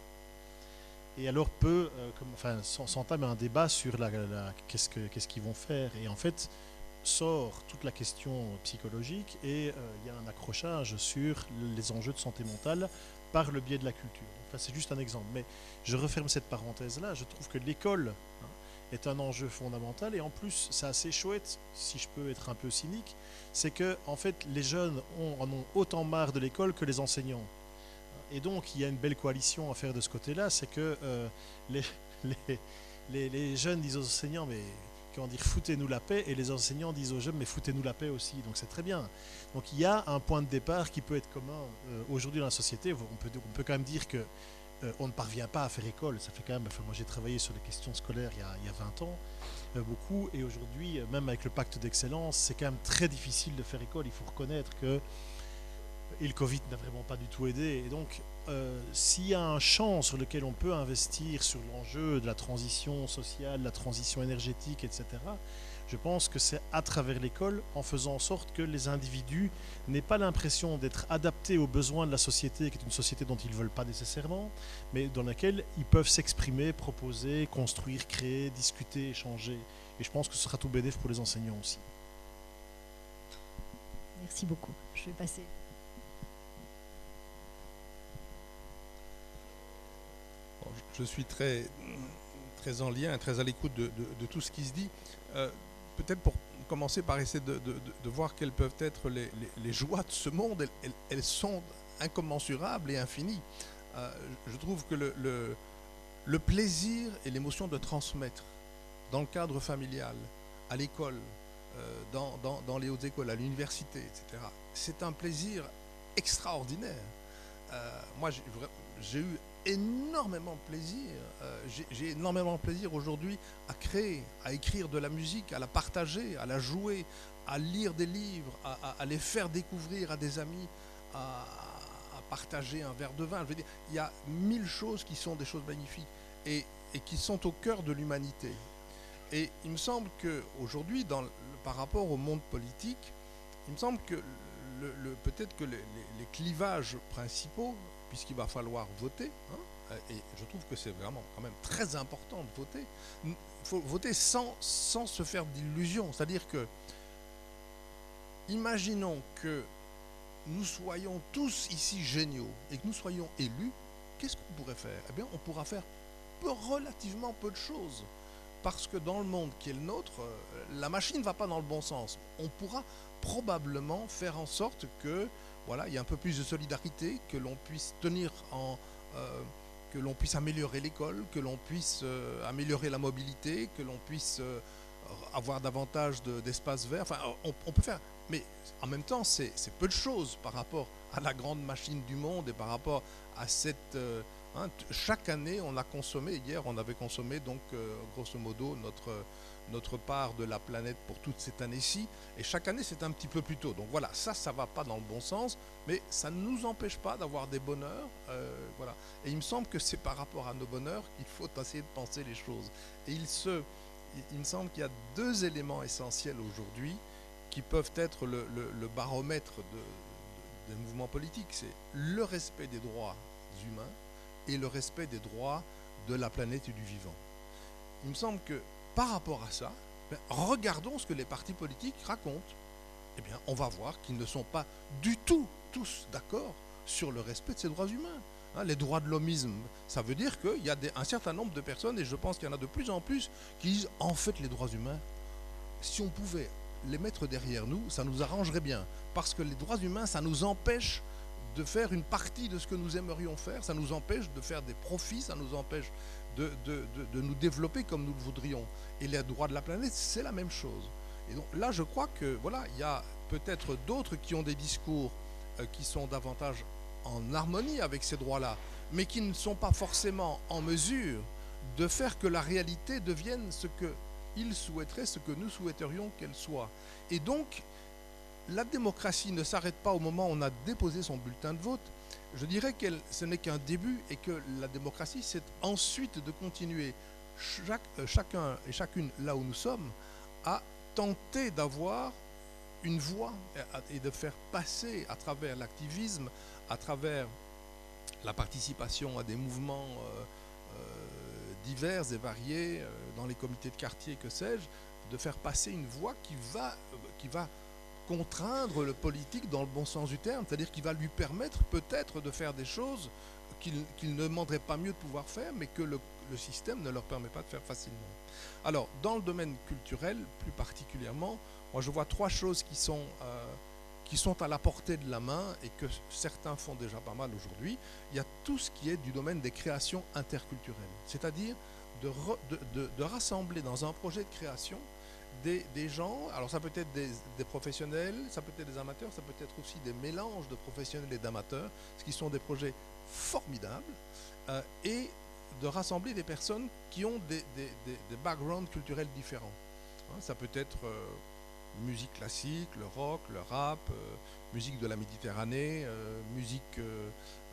Et alors peut, euh, comme, enfin, s'entame un débat sur la, la, la, qu'est-ce, que, qu'est-ce qu'ils vont faire, et en fait sort toute la question psychologique et il euh, y a un accrochage sur les enjeux de santé mentale par le biais de la culture. Enfin, c'est juste un exemple, mais je referme cette parenthèse-là. Je trouve que l'école hein, est un enjeu fondamental et en plus, c'est assez chouette, si je peux être un peu cynique, c'est que en fait, les jeunes ont, en ont autant marre de l'école que les enseignants. Et donc, il y a une belle coalition à faire de ce côté-là, c'est que euh, les, les, les, les jeunes disent aux enseignants, mais comment dire, foutez-nous la paix, et les enseignants disent aux jeunes, mais foutez-nous la paix aussi, donc c'est très bien. Donc il y a un point de départ qui peut être commun euh, aujourd'hui dans la société. On peut, on peut quand même dire que euh, on ne parvient pas à faire école, ça fait quand même, enfin, moi j'ai travaillé sur les questions scolaires il y a, il y a vingt ans, euh, beaucoup, et aujourd'hui, euh, même avec le pacte d'excellence, c'est quand même très difficile de faire école, il faut reconnaître que et le Covid n'a vraiment pas du tout aidé. Et donc, euh, s'il y a un champ sur lequel on peut investir sur l'enjeu de la transition sociale, la transition énergétique, et cetera, je pense que c'est à travers l'école, en faisant en sorte que les individus n'aient pas l'impression d'être adaptés aux besoins de la société, qui est une société dont ils ne veulent pas nécessairement, mais dans laquelle ils peuvent s'exprimer, proposer, construire, créer, discuter, échanger. Et je pense que ce sera tout bénéfique pour les enseignants aussi. Merci beaucoup. Je vais passer. Je suis très, très en lien, très à l'écoute de, de, de tout ce qui se dit. Euh, peut-être pour commencer par essayer de, de, de voir quelles peuvent être les, les, les joies de ce monde. Elles, elles, elles sont incommensurables et infinies. Euh, je trouve que le, le, le plaisir et l'émotion de transmettre dans le cadre familial, à l'école, euh, dans, dans, dans les hautes écoles, à l'université, et cetera, c'est un plaisir extraordinaire. Euh, moi, j'ai, j'ai eu énormément de plaisir. Euh, j'ai, j'ai énormément de plaisir aujourd'hui à créer, à écrire de la musique, à la partager, à la jouer, à lire des livres, à, à, à les faire découvrir à des amis, à, à partager un verre de vin. Je veux dire, il y a mille choses qui sont des choses magnifiques et, et qui sont au cœur de l'humanité. Et il me semble qu'aujourd'hui, dans, par rapport au monde politique, il me semble que le, le, peut-être que les, les, les clivages principaux, puisqu'il va falloir voter, hein, et je trouve que c'est vraiment quand même très important de voter, il faut voter sans, sans se faire d'illusions. C'est-à-dire que, imaginons que nous soyons tous ici géniaux et que nous soyons élus, qu'est-ce qu'on pourrait faire? Eh bien, on pourra faire peu, relativement peu de choses. Parce que dans le monde qui est le nôtre, la machine ne va pas dans le bon sens. On pourra probablement faire en sorte que, voilà, il y a un peu plus de solidarité, que l'on puisse tenir en, euh, que l'on puisse améliorer l'école, que l'on puisse euh, améliorer la mobilité, que l'on puisse euh, avoir davantage de, d'espaces verts. Enfin, on, on peut faire, mais en même temps, c'est, c'est peu de choses par rapport à la grande machine du monde et par rapport à cette... Euh, hein, t- chaque année, on a consommé, hier, on avait consommé donc euh, grosso modo notre, notre part de la planète pour toute cette année-ci. Et chaque année, c'est un petit peu plus tôt. Donc voilà, ça, ça ne va pas dans le bon sens, mais ça ne nous empêche pas d'avoir des bonheurs. Euh, voilà. Et il me semble que c'est par rapport à nos bonheurs qu'il faut essayer de penser les choses. Et il, se, il, il me semble qu'il y a deux éléments essentiels aujourd'hui qui peuvent être le, le, le baromètre de, de, des mouvements politiques. C'est le respect des droits humains et le respect des droits de la planète et du vivant. Il me semble que par rapport à ça, ben, regardons ce que les partis politiques racontent. Eh bien, on va voir qu'ils ne sont pas du tout tous d'accord sur le respect de ces droits humains. Hein, les droits de l'homisme, ça veut dire qu'il y a des, un certain nombre de personnes, et je pense qu'il y en a de plus en plus, qui disent en fait les droits humains, si on pouvait les mettre derrière nous, ça nous arrangerait bien. Parce que les droits humains, ça nous empêche de faire une partie de ce que nous aimerions faire, ça nous empêche de faire des profits, ça nous empêche de, de, de, de nous développer comme nous le voudrions. Et les droits de la planète, c'est la même chose. Et donc là, je crois que voilà, il y a peut-être d'autres qui ont des discours euh, qui sont davantage en harmonie avec ces droits-là, mais qui ne sont pas forcément en mesure de faire que la réalité devienne ce qu'ils souhaiteraient, ce que nous souhaiterions qu'elle soit. Et donc, la démocratie ne s'arrête pas au moment où on a déposé son bulletin de vote. Je dirais que ce n'est qu'un début et que la démocratie, c'est ensuite de continuer chaque, euh, chacun et chacune là où nous sommes à tenter d'avoir une voix et de faire passer à travers l'activisme, à travers la participation à des mouvements euh, euh, divers et variés euh, dans les comités de quartier, que sais-je, de faire passer une voix qui va, euh, qui va contraindre le politique dans le bon sens du terme, c'est-à-dire qui va lui permettre peut-être de faire des choses qu'il, qu'il ne demanderait pas mieux de pouvoir faire, mais que le, le système ne leur permet pas de faire facilement. Alors, dans le domaine culturel, plus particulièrement, moi je vois trois choses qui sont, euh, qui sont à la portée de la main et que certains font déjà pas mal aujourd'hui. Il y a tout ce qui est du domaine des créations interculturelles, c'est-à-dire de, re, de, de, de rassembler dans un projet de création Des, des gens, alors ça peut être des, des professionnels, ça peut être des amateurs, ça peut être aussi des mélanges de professionnels et d'amateurs, ce qui sont des projets formidables, euh, et de rassembler des personnes qui ont des, des, des, des backgrounds culturels différents. Hein, ça peut être euh, musique classique, le rock, le rap, euh, musique de la Méditerranée, euh, musique euh,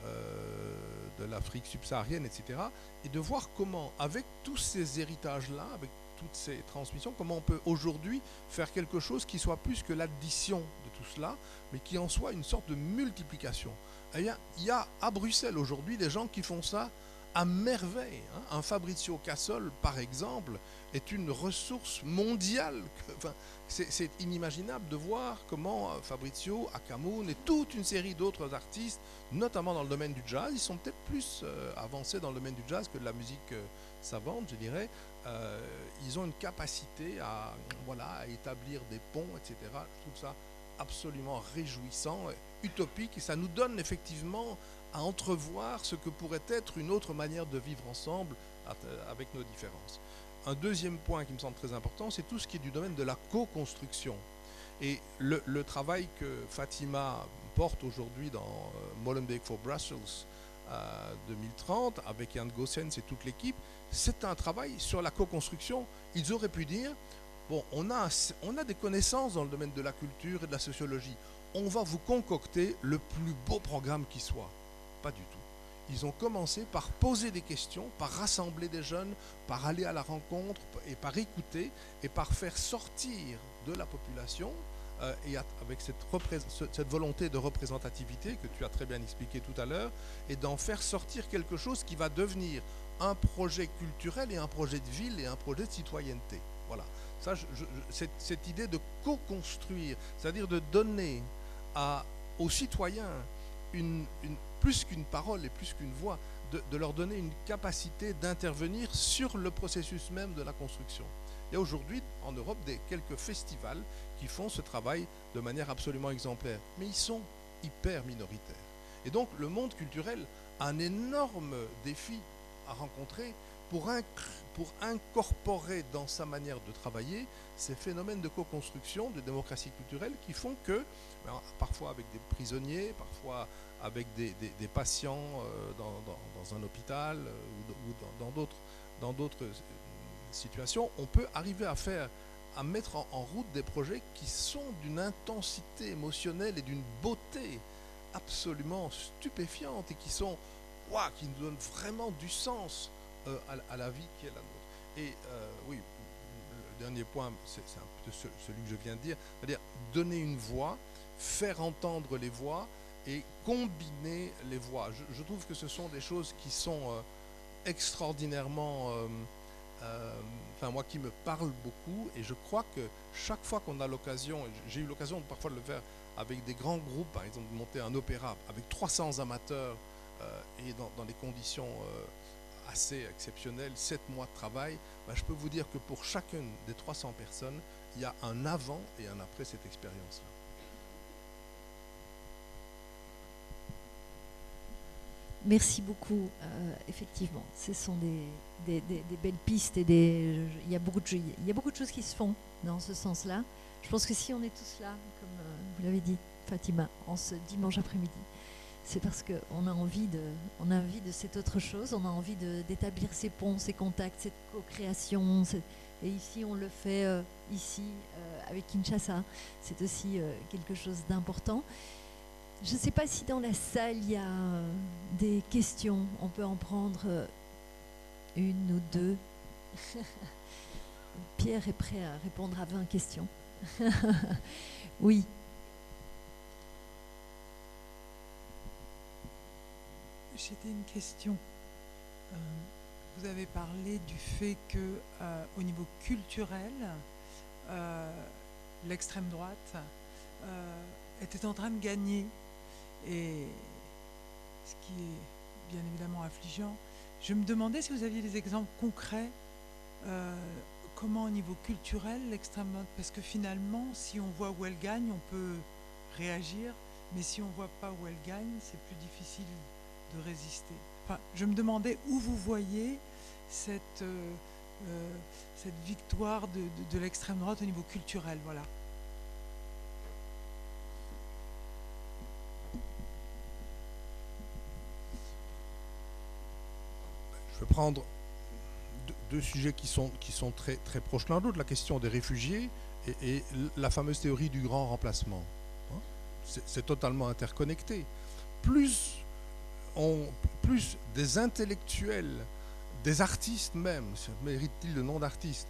euh, de l'Afrique subsaharienne, et cetera. Et de voir comment, avec tous ces héritages-là, avec toutes ces transmissions, comment on peut aujourd'hui faire quelque chose qui soit plus que l'addition de tout cela, mais qui en soit une sorte de multiplication. Eh bien, il y a à Bruxelles aujourd'hui des gens qui font ça à merveille. Hein. Un Fabrizio Cassol, par exemple, est une ressource mondiale. Enfin, c'est, c'est inimaginable de voir comment Fabrizio, Akamoun et toute une série d'autres artistes, notamment dans le domaine du jazz, ils sont peut-être plus euh, avancés dans le domaine du jazz que de la musique euh, savante, je dirais. Euh, ils ont une capacité à, voilà, à établir des ponts, et cetera. Je trouve ça absolument réjouissant, utopique, et ça nous donne effectivement à entrevoir ce que pourrait être une autre manière de vivre ensemble avec nos différences. Un deuxième point qui me semble très important, c'est tout ce qui est du domaine de la co-construction. Et le, le travail que Fatima porte aujourd'hui dans euh, Molenbeek for Brussels euh, deux mille trente, avec Jan Goossens et toute l'équipe, c'est un travail sur la co-construction. Ils auraient pu dire, bon, on a, on a des connaissances dans le domaine de la culture et de la sociologie, on va vous concocter le plus beau programme qui soit. Pas du tout. Ils ont commencé par poser des questions, par rassembler des jeunes, par aller à la rencontre et par écouter et par faire sortir de la population euh, et avec cette, cette volonté de représentativité que tu as très bien expliqué tout à l'heure, et d'en faire sortir quelque chose qui va devenir un projet culturel et un projet de ville et un projet de citoyenneté. Voilà. Ça, je, je, cette, cette idée de co-construire, c'est-à-dire de donner à, aux citoyens une, une, plus qu'une parole et plus qu'une voix, de, de leur donner une capacité d'intervenir sur le processus même de la construction. Il y a aujourd'hui en Europe des, quelques festivals qui font ce travail de manière absolument exemplaire, mais ils sont hyper minoritaires. Et donc le monde culturel un énorme défi à rencontrer pour, pour incorporer dans sa manière de travailler ces phénomènes de co-construction, de démocratie culturelle qui font que, parfois avec des prisonniers, parfois avec des, des, des patients euh, dans, dans, dans un hôpital euh, ou, ou dans d'autres dans d'autres situations, on peut arriver à faire, à mettre en, en route des projets qui sont d'une intensité émotionnelle et d'une beauté absolument stupéfiante et qui sont, ouah, qui nous donnent vraiment du sens euh, à, à la vie qui est la nôtre. Et euh, oui, le dernier point, c'est un peu celui que je viens de dire, c'est-à-dire donner une voix, faire entendre les voix et combiner les voix. Je, je trouve que ce sont des choses qui sont euh, extraordinairement, euh, euh, enfin moi qui me parlent beaucoup, et je crois que chaque fois qu'on a l'occasion, j'ai eu l'occasion parfois de le faire avec des grands groupes, par exemple de monter un opéra avec trois cents amateurs euh, et dans, dans des conditions euh, assez exceptionnelles, sept mois de travail, ben, je peux vous dire que pour chacune des trois cents personnes, il y a un avant et un après cette expérience-là. Merci beaucoup. Euh, effectivement, ce sont des, des, des, des belles pistes et des, il y a beaucoup de, il y a beaucoup de choses qui se font dans ce sens-là. Je pense que si on est tous là, comme euh, vous l'avez dit, Fatima, en ce dimanche après-midi, c'est parce qu'on a envie de, on a envie de cette autre chose, on a envie d'établir ces ponts, ces contacts, cette co-création. Et ici, on le fait euh, ici euh, avec Kinshasa. C'est aussi euh, quelque chose d'important. Je ne sais pas si dans la salle, il y a euh, des questions. On peut en prendre euh, une ou deux. Pierre est prêt à répondre à vingt questions. Oui. C'était une question. Euh, vous avez parlé du fait que, euh, au niveau culturel, euh, l'extrême droite euh, était en train de gagner. Et ce qui est bien évidemment affligeant, je me demandais si vous aviez des exemples concrets, euh, comment au niveau culturel l'extrême droite, parce que finalement, si on voit où elle gagne, on peut réagir, mais si on ne voit pas où elle gagne, c'est plus difficile de résister. Enfin, je me demandais où vous voyez cette, euh, euh, cette victoire de, de, de l'extrême droite au niveau culturel, voilà. Je vais prendre deux, deux sujets qui sont, qui sont très, très proches l'un de l'autre, la question des réfugiés et, et la fameuse théorie du grand remplacement. C'est totalement interconnecté. Plus, on, plus des intellectuels, des artistes même, mérite-t-il le nom d'artiste,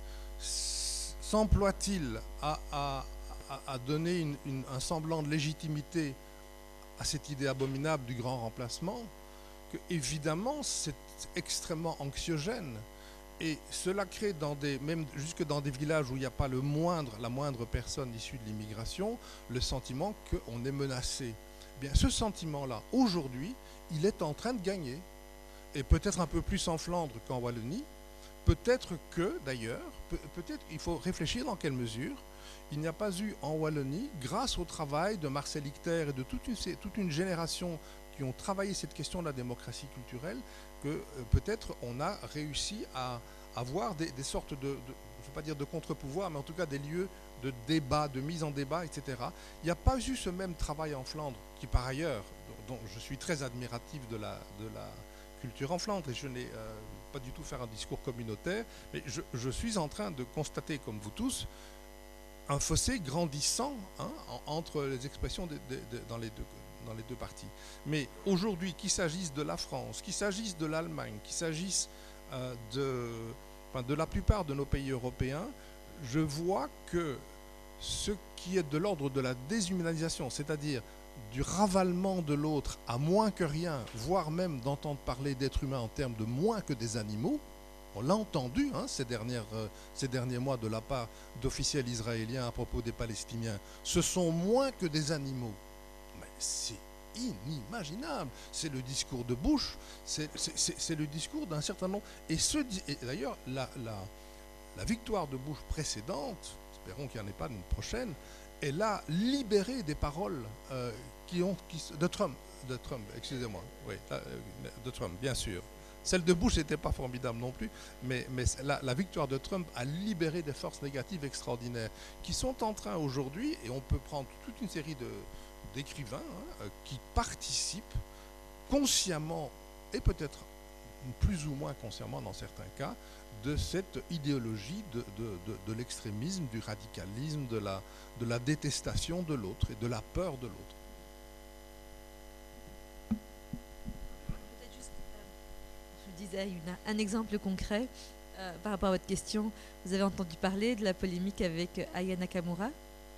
s'emploient-ils à, à, à donner une, une, un semblant de légitimité à cette idée abominable du grand remplacement, que évidemment c'est extrêmement anxiogène et cela crée dans des, même jusque dans des villages où il n'y a pas le moindre, la moindre personne issue de l'immigration, le sentiment qu'on est menacé. Bien, ce sentiment-là, aujourd'hui, il est en train de gagner, et peut-être un peu plus en Flandre qu'en Wallonie, peut-être que d'ailleurs, peut-être il faut réfléchir dans quelle mesure il n'y a pas eu en Wallonie, grâce au travail de Marcel Ichter et de toute une, toute une génération qui ont travaillé cette question de la démocratie culturelle, que euh, peut-être on a réussi à avoir des, des sortes de, de je ne veux pas dire de contre-pouvoir, mais en tout cas des lieux de débat, de mise en débat, et cetera. Il n'y a pas eu ce même travail en Flandre, qui par ailleurs, dont je suis très admiratif de la, de la culture en Flandre, et je n'ai euh, pas du tout faire un discours communautaire, mais je, je suis en train de constater, comme vous tous, un fossé grandissant hein, entre les expressions de, de, de, dans les deux dans les deux parties. Mais aujourd'hui, qu'il s'agisse de la France, qu'il s'agisse de l'Allemagne, qu'il s'agisse euh, de, enfin, de la plupart de nos pays européens, je vois que ce qui est de l'ordre de la déshumanisation, c'est-à-dire du ravalement de l'autre à moins que rien, voire même d'entendre parler d'êtres humains en termes de moins que des animaux, on l'a entendu hein, ces, dernières, euh, ces derniers mois de la part d'officiels israéliens à propos des Palestiniens, ce sont moins que des animaux. C'est inimaginable. C'est le discours de Bush, c'est le discours d'un certain nombre. Et, ce, et d'ailleurs, la, la, la victoire de Bush précédente, espérons qu'il n'y en ait pas une prochaine, elle a libéré des paroles euh, qui ont, qui, de Trump, de Trump, excusez-moi, oui, de Trump, bien sûr. Celle de Bush n'était pas formidable non plus, mais, mais la, la victoire de Trump a libéré des forces négatives extraordinaires qui sont en train aujourd'hui, et on peut prendre toute une série de, d'écrivains hein, qui participent consciemment et peut-être plus ou moins consciemment dans certains cas de cette idéologie de, de, de, de l'extrémisme, du radicalisme, de la, de la détestation de l'autre et de la peur de l'autre. Peut-être juste, euh, je disais une, un exemple concret euh, par rapport à votre question. Vous avez entendu parler de la polémique avec Aya Nakamura?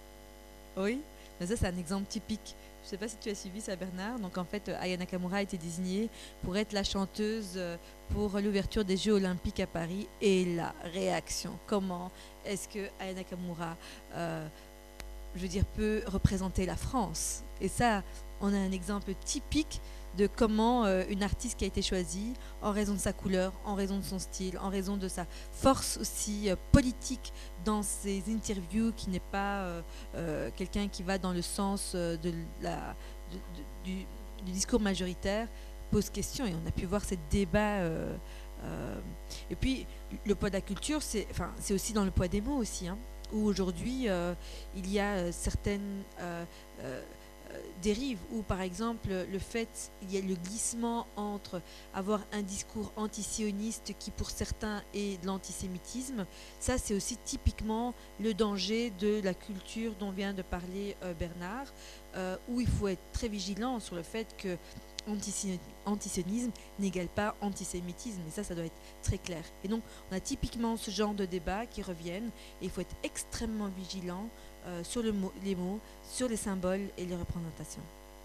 Oui, mais ça c'est un exemple typique. Je ne sais pas si tu as suivi ça, Bernard. Donc en fait, Aya Nakamura a été désignée pour être la chanteuse pour l'ouverture des Jeux Olympiques à Paris. Et la réaction, comment est-ce que Aya Nakamura, euh, je veux dire, peut représenter la France? Et ça, on a un exemple typique de comment euh, une artiste qui a été choisie en raison de sa couleur, en raison de son style, en raison de sa force aussi euh, politique dans ses interviews, qui n'est pas euh, euh, quelqu'un qui va dans le sens euh, de la, de, de, du, du discours majoritaire, pose question. Et on a pu voir ces débats. Euh, euh, et puis, le poids de la culture, c'est enfin, c'est aussi dans le poids des mots aussi, hein, où aujourd'hui, euh, il y a euh, certaines... Euh, euh, dérive, où par exemple le fait, il y a le glissement entre avoir un discours antisioniste qui pour certains est de l'antisémitisme. Ça c'est aussi typiquement le danger de la culture dont vient de parler euh, Bernard, euh, où il faut être très vigilant sur le fait que antisionisme n'égale pas antisémitisme, et ça ça doit être très clair. Et donc on a typiquement ce genre de débats qui reviennent, et il faut être extrêmement vigilant Euh, sur le mot, les mots, sur les symboles et les représentations.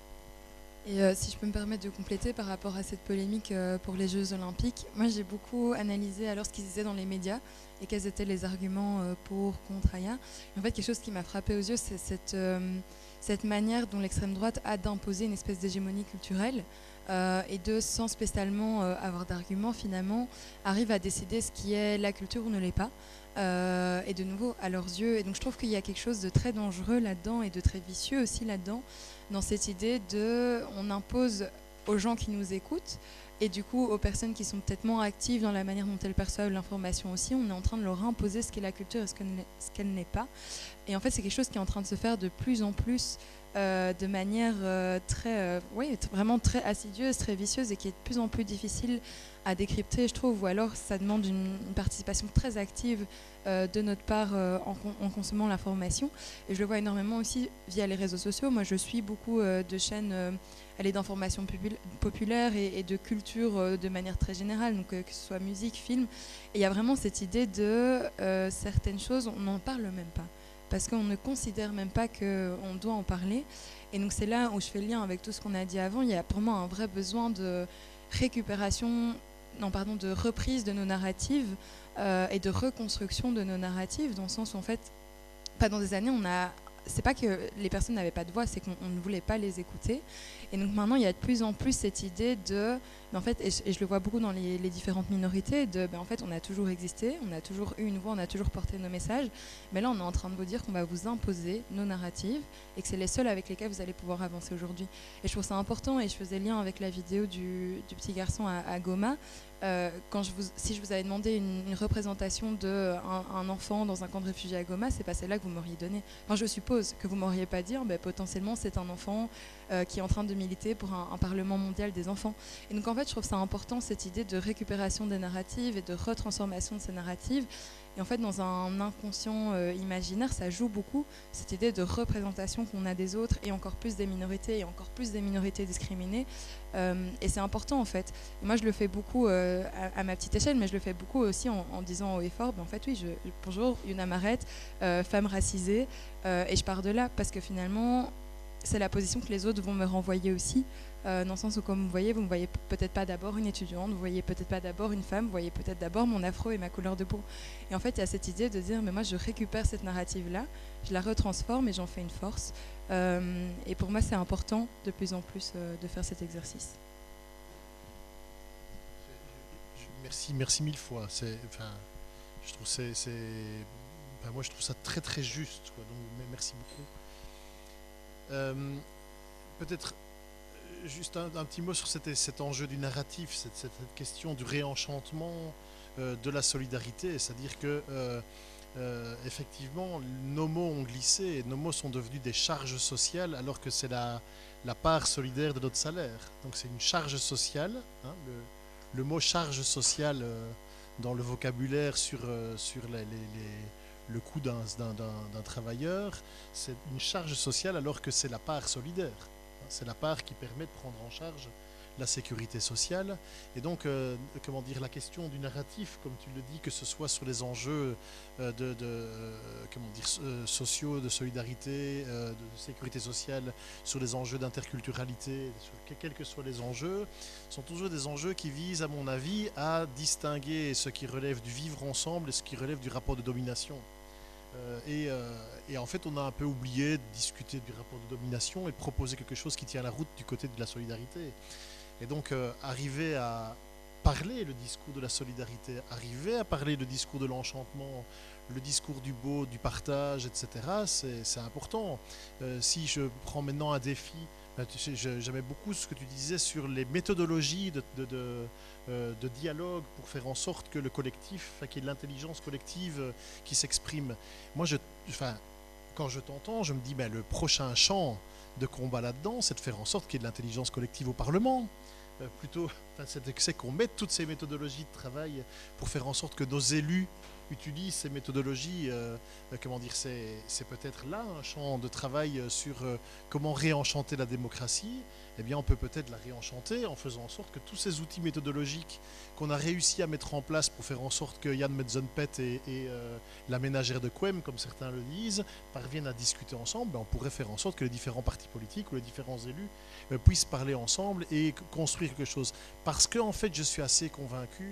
Et euh, si je peux me permettre de compléter par rapport à cette polémique euh, pour les Jeux Olympiques, moi j'ai beaucoup analysé alors ce qui se disait dans les médias et quels étaient les arguments euh, pour, contre Aya. Et en fait, quelque chose qui m'a frappé aux yeux, c'est cette, euh, cette manière dont l'extrême droite a d'imposer une espèce d'hégémonie culturelle euh, et de, sans spécialement euh, avoir d'arguments, finalement, arrive à décider ce qui est la culture ou ne l'est pas. Euh, et de nouveau à leurs yeux. Et donc je trouve qu'il y a quelque chose de très dangereux là-dedans et de très vicieux aussi là-dedans, dans cette idée de on impose aux gens qui nous écoutent et du coup aux personnes qui sont peut-être moins actives dans la manière dont elles perçoivent l'information aussi, on est en train de leur imposer ce qu'est la culture et ce qu'elle n'est pas. Et en fait c'est quelque chose qui est en train de se faire de plus en plus euh, de manière euh, très, euh, oui, vraiment très assidieuse, très vicieuse et qui est de plus en plus difficile à décrypter, je trouve, ou alors ça demande une, une participation très active euh, de notre part euh, en, en consommant l'information. Et je le vois énormément aussi via les réseaux sociaux. Moi, je suis beaucoup euh, de chaînes euh, d'information populaire et, et de culture euh, de manière très générale, donc euh, que ce soit musique, film. Et il y a vraiment cette idée de euh, certaines choses, on n'en parle même pas, parce qu'on ne considère même pas qu'on doit en parler. Et donc c'est là où je fais le lien avec tout ce qu'on a dit avant. Il y a pour moi un vrai besoin de récupération, non pardon, de reprise de nos narratives euh, et de reconstruction de nos narratives, dans le sens où en fait, pendant des années, on a, c'est pas que les personnes n'avaient pas de voix, c'est qu'on ne voulait pas les écouter. Et donc maintenant, il y a de plus en plus cette idée de, mais en fait, et je, et je le vois beaucoup dans les, les différentes minorités, de, ben en fait, on a toujours existé, on a toujours eu une voix, on a toujours porté nos messages, mais là, on est en train de vous dire qu'on va vous imposer nos narratives et que c'est les seuls avec lesquels vous allez pouvoir avancer aujourd'hui. Et je trouve ça important, et je faisais lien avec la vidéo du, du petit garçon à, à Goma. Euh, quand je vous, si je vous avais demandé une, une représentation d'un un enfant dans un camp de réfugiés à Goma, c'est pas celle-là que vous m'auriez donné. Enfin, je suppose que vous m'auriez pas dit, ben, potentiellement c'est un enfant euh, qui est en train de militer pour un, un Parlement mondial des enfants. Et donc en fait, je trouve ça important, cette idée de récupération des narratives et de retransformation de ces narratives. Et en fait, dans un inconscient euh, imaginaire, ça joue beaucoup, cette idée de représentation qu'on a des autres, et encore plus des minorités, et encore plus des minorités discriminées. Euh, et c'est important, en fait. Et moi, je le fais beaucoup euh, à, à ma petite échelle, mais je le fais beaucoup aussi en, en disant haut et fort, ben, en fait, oui, je, bonjour, Yuna Maret, euh, femme racisée, euh, et je pars de là, parce que finalement, c'est la position que les autres vont me renvoyer aussi. Euh, dans le sens où, comme vous voyez, vous ne voyez peut-être pas d'abord une étudiante, vous ne voyez peut-être pas d'abord une femme, vous voyez peut-être d'abord mon afro et ma couleur de peau. Et en fait, il y a cette idée de dire, mais moi, je récupère cette narrative-là, je la retransforme et j'en fais une force. Euh, et pour moi, c'est important de plus en plus euh, de faire cet exercice. Merci, merci mille fois. C'est, enfin, je trouve c'est, c'est, enfin, moi, je trouve ça très très juste, quoi. Donc, merci beaucoup. Euh, Peut-être juste un, un petit mot sur cet, cet enjeu du narratif, cette, cette question du réenchantement euh, de la solidarité, c'est-à-dire que euh, euh, effectivement nos mots ont glissé et nos mots sont devenus des charges sociales alors que c'est la, la part solidaire de notre salaire. Donc c'est une charge sociale, hein, le, le mot charge sociale euh, dans le vocabulaire sur, euh, sur les, les, les, le coût d'un, d'un, d'un travailleur, c'est une charge sociale alors que c'est la part solidaire. C'est la part qui permet de prendre en charge la sécurité sociale. Et donc, euh, comment dire, la question du narratif, comme tu le dis, que ce soit sur les enjeux euh, de, de euh, comment dire, euh, sociaux, de solidarité, euh, de sécurité sociale, sur les enjeux d'interculturalité, sur, quels que soient les enjeux, sont toujours des enjeux qui visent, à mon avis, à distinguer ce qui relève du vivre ensemble et ce qui relève du rapport de domination. Euh, et, euh, et en fait, on a un peu oublié de discuter du rapport de domination et de proposer quelque chose qui tient la route du côté de la solidarité. Et donc, euh, arriver à parler le discours de la solidarité, arriver à parler le discours de l'enchantement, le discours du beau, du partage, et cetera, c'est, c'est important. Euh, si je prends maintenant un défi, ben, tu sais, j'aimais beaucoup ce que tu disais sur les méthodologies de, de, de de dialogue pour faire en sorte que le collectif, enfin, qu'il y ait de l'intelligence collective euh, qui s'exprime. Moi, je, enfin, quand je t'entends, je me dis, ben, le prochain champ de combat là-dedans, c'est de faire en sorte qu'il y ait de l'intelligence collective au Parlement. Euh, plutôt, enfin, c'est, c'est qu'on mette toutes ces méthodologies de travail pour faire en sorte que nos élus utilisent ces méthodologies. Euh, euh, comment dire, c'est, c'est peut-être là un champ de travail sur euh, comment réenchanter la démocratie. Eh bien, on peut peut-être la réenchanter en faisant en sorte que tous ces outils méthodologiques qu'on a réussi à mettre en place pour faire en sorte que Jan Metzenpet et, et euh, la ménagère de Quem, comme certains le disent, parviennent à discuter ensemble. Ben, on pourrait faire en sorte que les différents partis politiques ou les différents élus euh, puissent parler ensemble et construire quelque chose. Parce que, en fait, je suis assez convaincu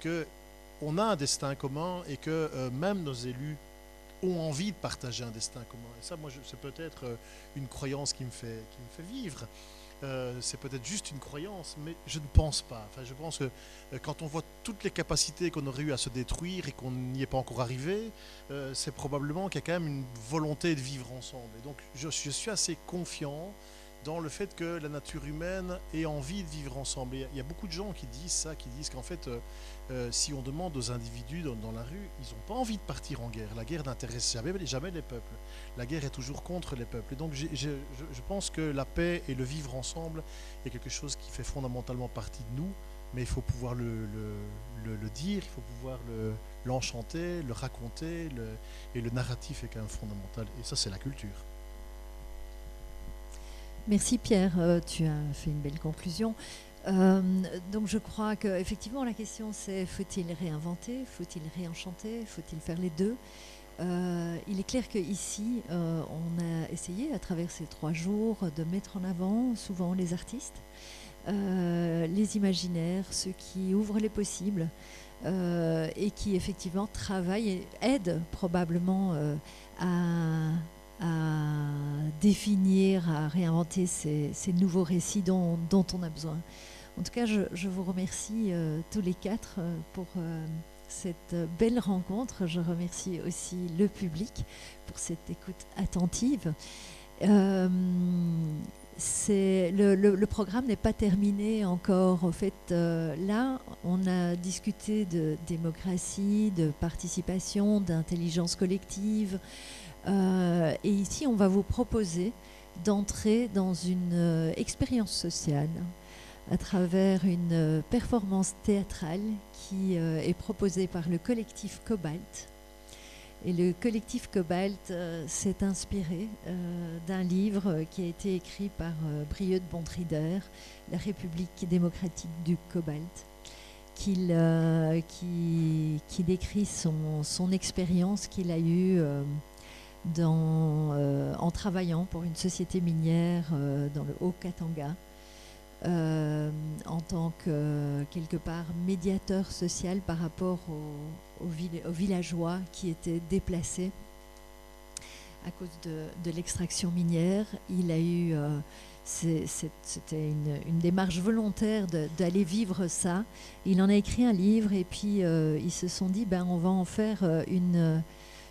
qu'on a un destin commun et que euh, même nos élus ont envie de partager un destin commun. Et ça, moi, je, c'est peut-être euh, une croyance qui me fait, qui me fait vivre. Euh, c'est peut-être juste une croyance, mais je ne pense pas. Enfin, je pense que euh, quand on voit toutes les capacités qu'on aurait eu à se détruire et qu'on n'y est pas encore arrivé, euh, c'est probablement qu'il y a quand même une volonté de vivre ensemble. Et donc, je, je suis assez confiant dans le fait que la nature humaine ait envie de vivre ensemble. Et il y a beaucoup de gens qui disent ça, qui disent qu'en fait, euh, euh, si on demande aux individus dans, dans la rue, ils n'ont pas envie de partir en guerre. La guerre n'intéresse jamais, jamais les peuples. La guerre est toujours contre les peuples. Et donc j'ai, j'ai, je, je pense que la paix et le vivre ensemble est quelque chose qui fait fondamentalement partie de nous, mais il faut pouvoir le, le, le, le dire, il faut pouvoir le, l'enchanter, le raconter, le, et le narratif est quand même fondamental. Et ça, c'est la culture. Merci Pierre, euh, tu as fait une belle conclusion. Euh, donc je crois qu'effectivement la question c'est faut-il réinventer, faut-il réenchanter, faut-il faire les deux. Euh, il est clair qu'ici euh, on a essayé à travers ces trois jours de mettre en avant souvent les artistes, euh, les imaginaires, ceux qui ouvrent les possibles euh, et qui effectivement travaillent et aident probablement euh, à... à définir, à réinventer ces, ces nouveaux récits dont, dont on a besoin. En tout cas, je, je vous remercie euh, tous les quatre euh, pour euh, cette belle rencontre. Je remercie aussi le public pour cette écoute attentive. Euh, c'est, le, le, le programme n'est pas terminé encore. En fait, euh, là, on a discuté de démocratie, de participation, d'intelligence collective. Euh, et ici, on va vous proposer d'entrer dans une euh, expérience sociale à travers une euh, performance théâtrale qui euh, est proposée par le collectif Cobalt. Et le collectif Cobalt euh, s'est inspiré euh, d'un livre qui a été écrit par euh, Brieux de Bontrider, La République démocratique du Cobalt, qu'il, euh, qui, qui décrit son, son expérience qu'il a eue euh, Dans, euh, en travaillant pour une société minière euh, dans le Haut-Katanga, euh, en tant que, euh, quelque part, médiateur social par rapport aux, aux, vill- aux villageois qui étaient déplacés à cause de, de l'extraction minière. Il a eu, euh, c'est, c'est, c'était une, une démarche volontaire de, d'aller vivre ça. Il en a écrit un livre et puis euh, ils se sont dit, ben, on va en faire euh, une...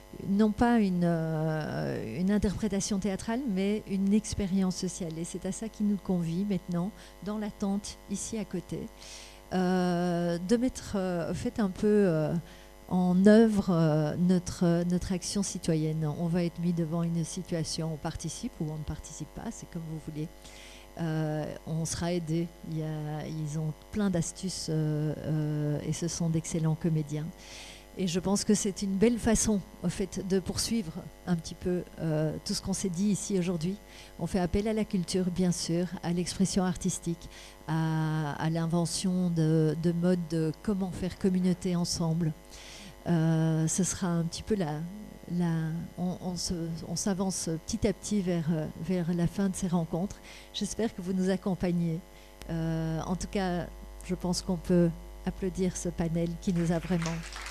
non pas une, euh, une interprétation théâtrale, mais une expérience sociale. Et c'est à ça qui nous convie maintenant, dans la tente, ici à côté, euh, de mettre euh, fait un peu euh, en œuvre euh, notre, notre action citoyenne. On va être mis devant une situation, on participe ou on ne participe pas, c'est comme vous voulez. Euh, on sera aidé. Il y a, ils ont plein d'astuces euh, euh, et ce sont d'excellents comédiens. Et je pense que c'est une belle façon, au fait, de poursuivre un petit peu euh, tout ce qu'on s'est dit ici aujourd'hui. On fait appel à la culture, bien sûr, à l'expression artistique, à, à l'invention de, de modes de comment faire communauté ensemble. Euh, ce sera un petit peu la... la on, on, se, on s'avance petit à petit vers, vers la fin de ces rencontres. J'espère que vous nous accompagnez. Euh, en tout cas, je pense qu'on peut applaudir ce panel qui nous a vraiment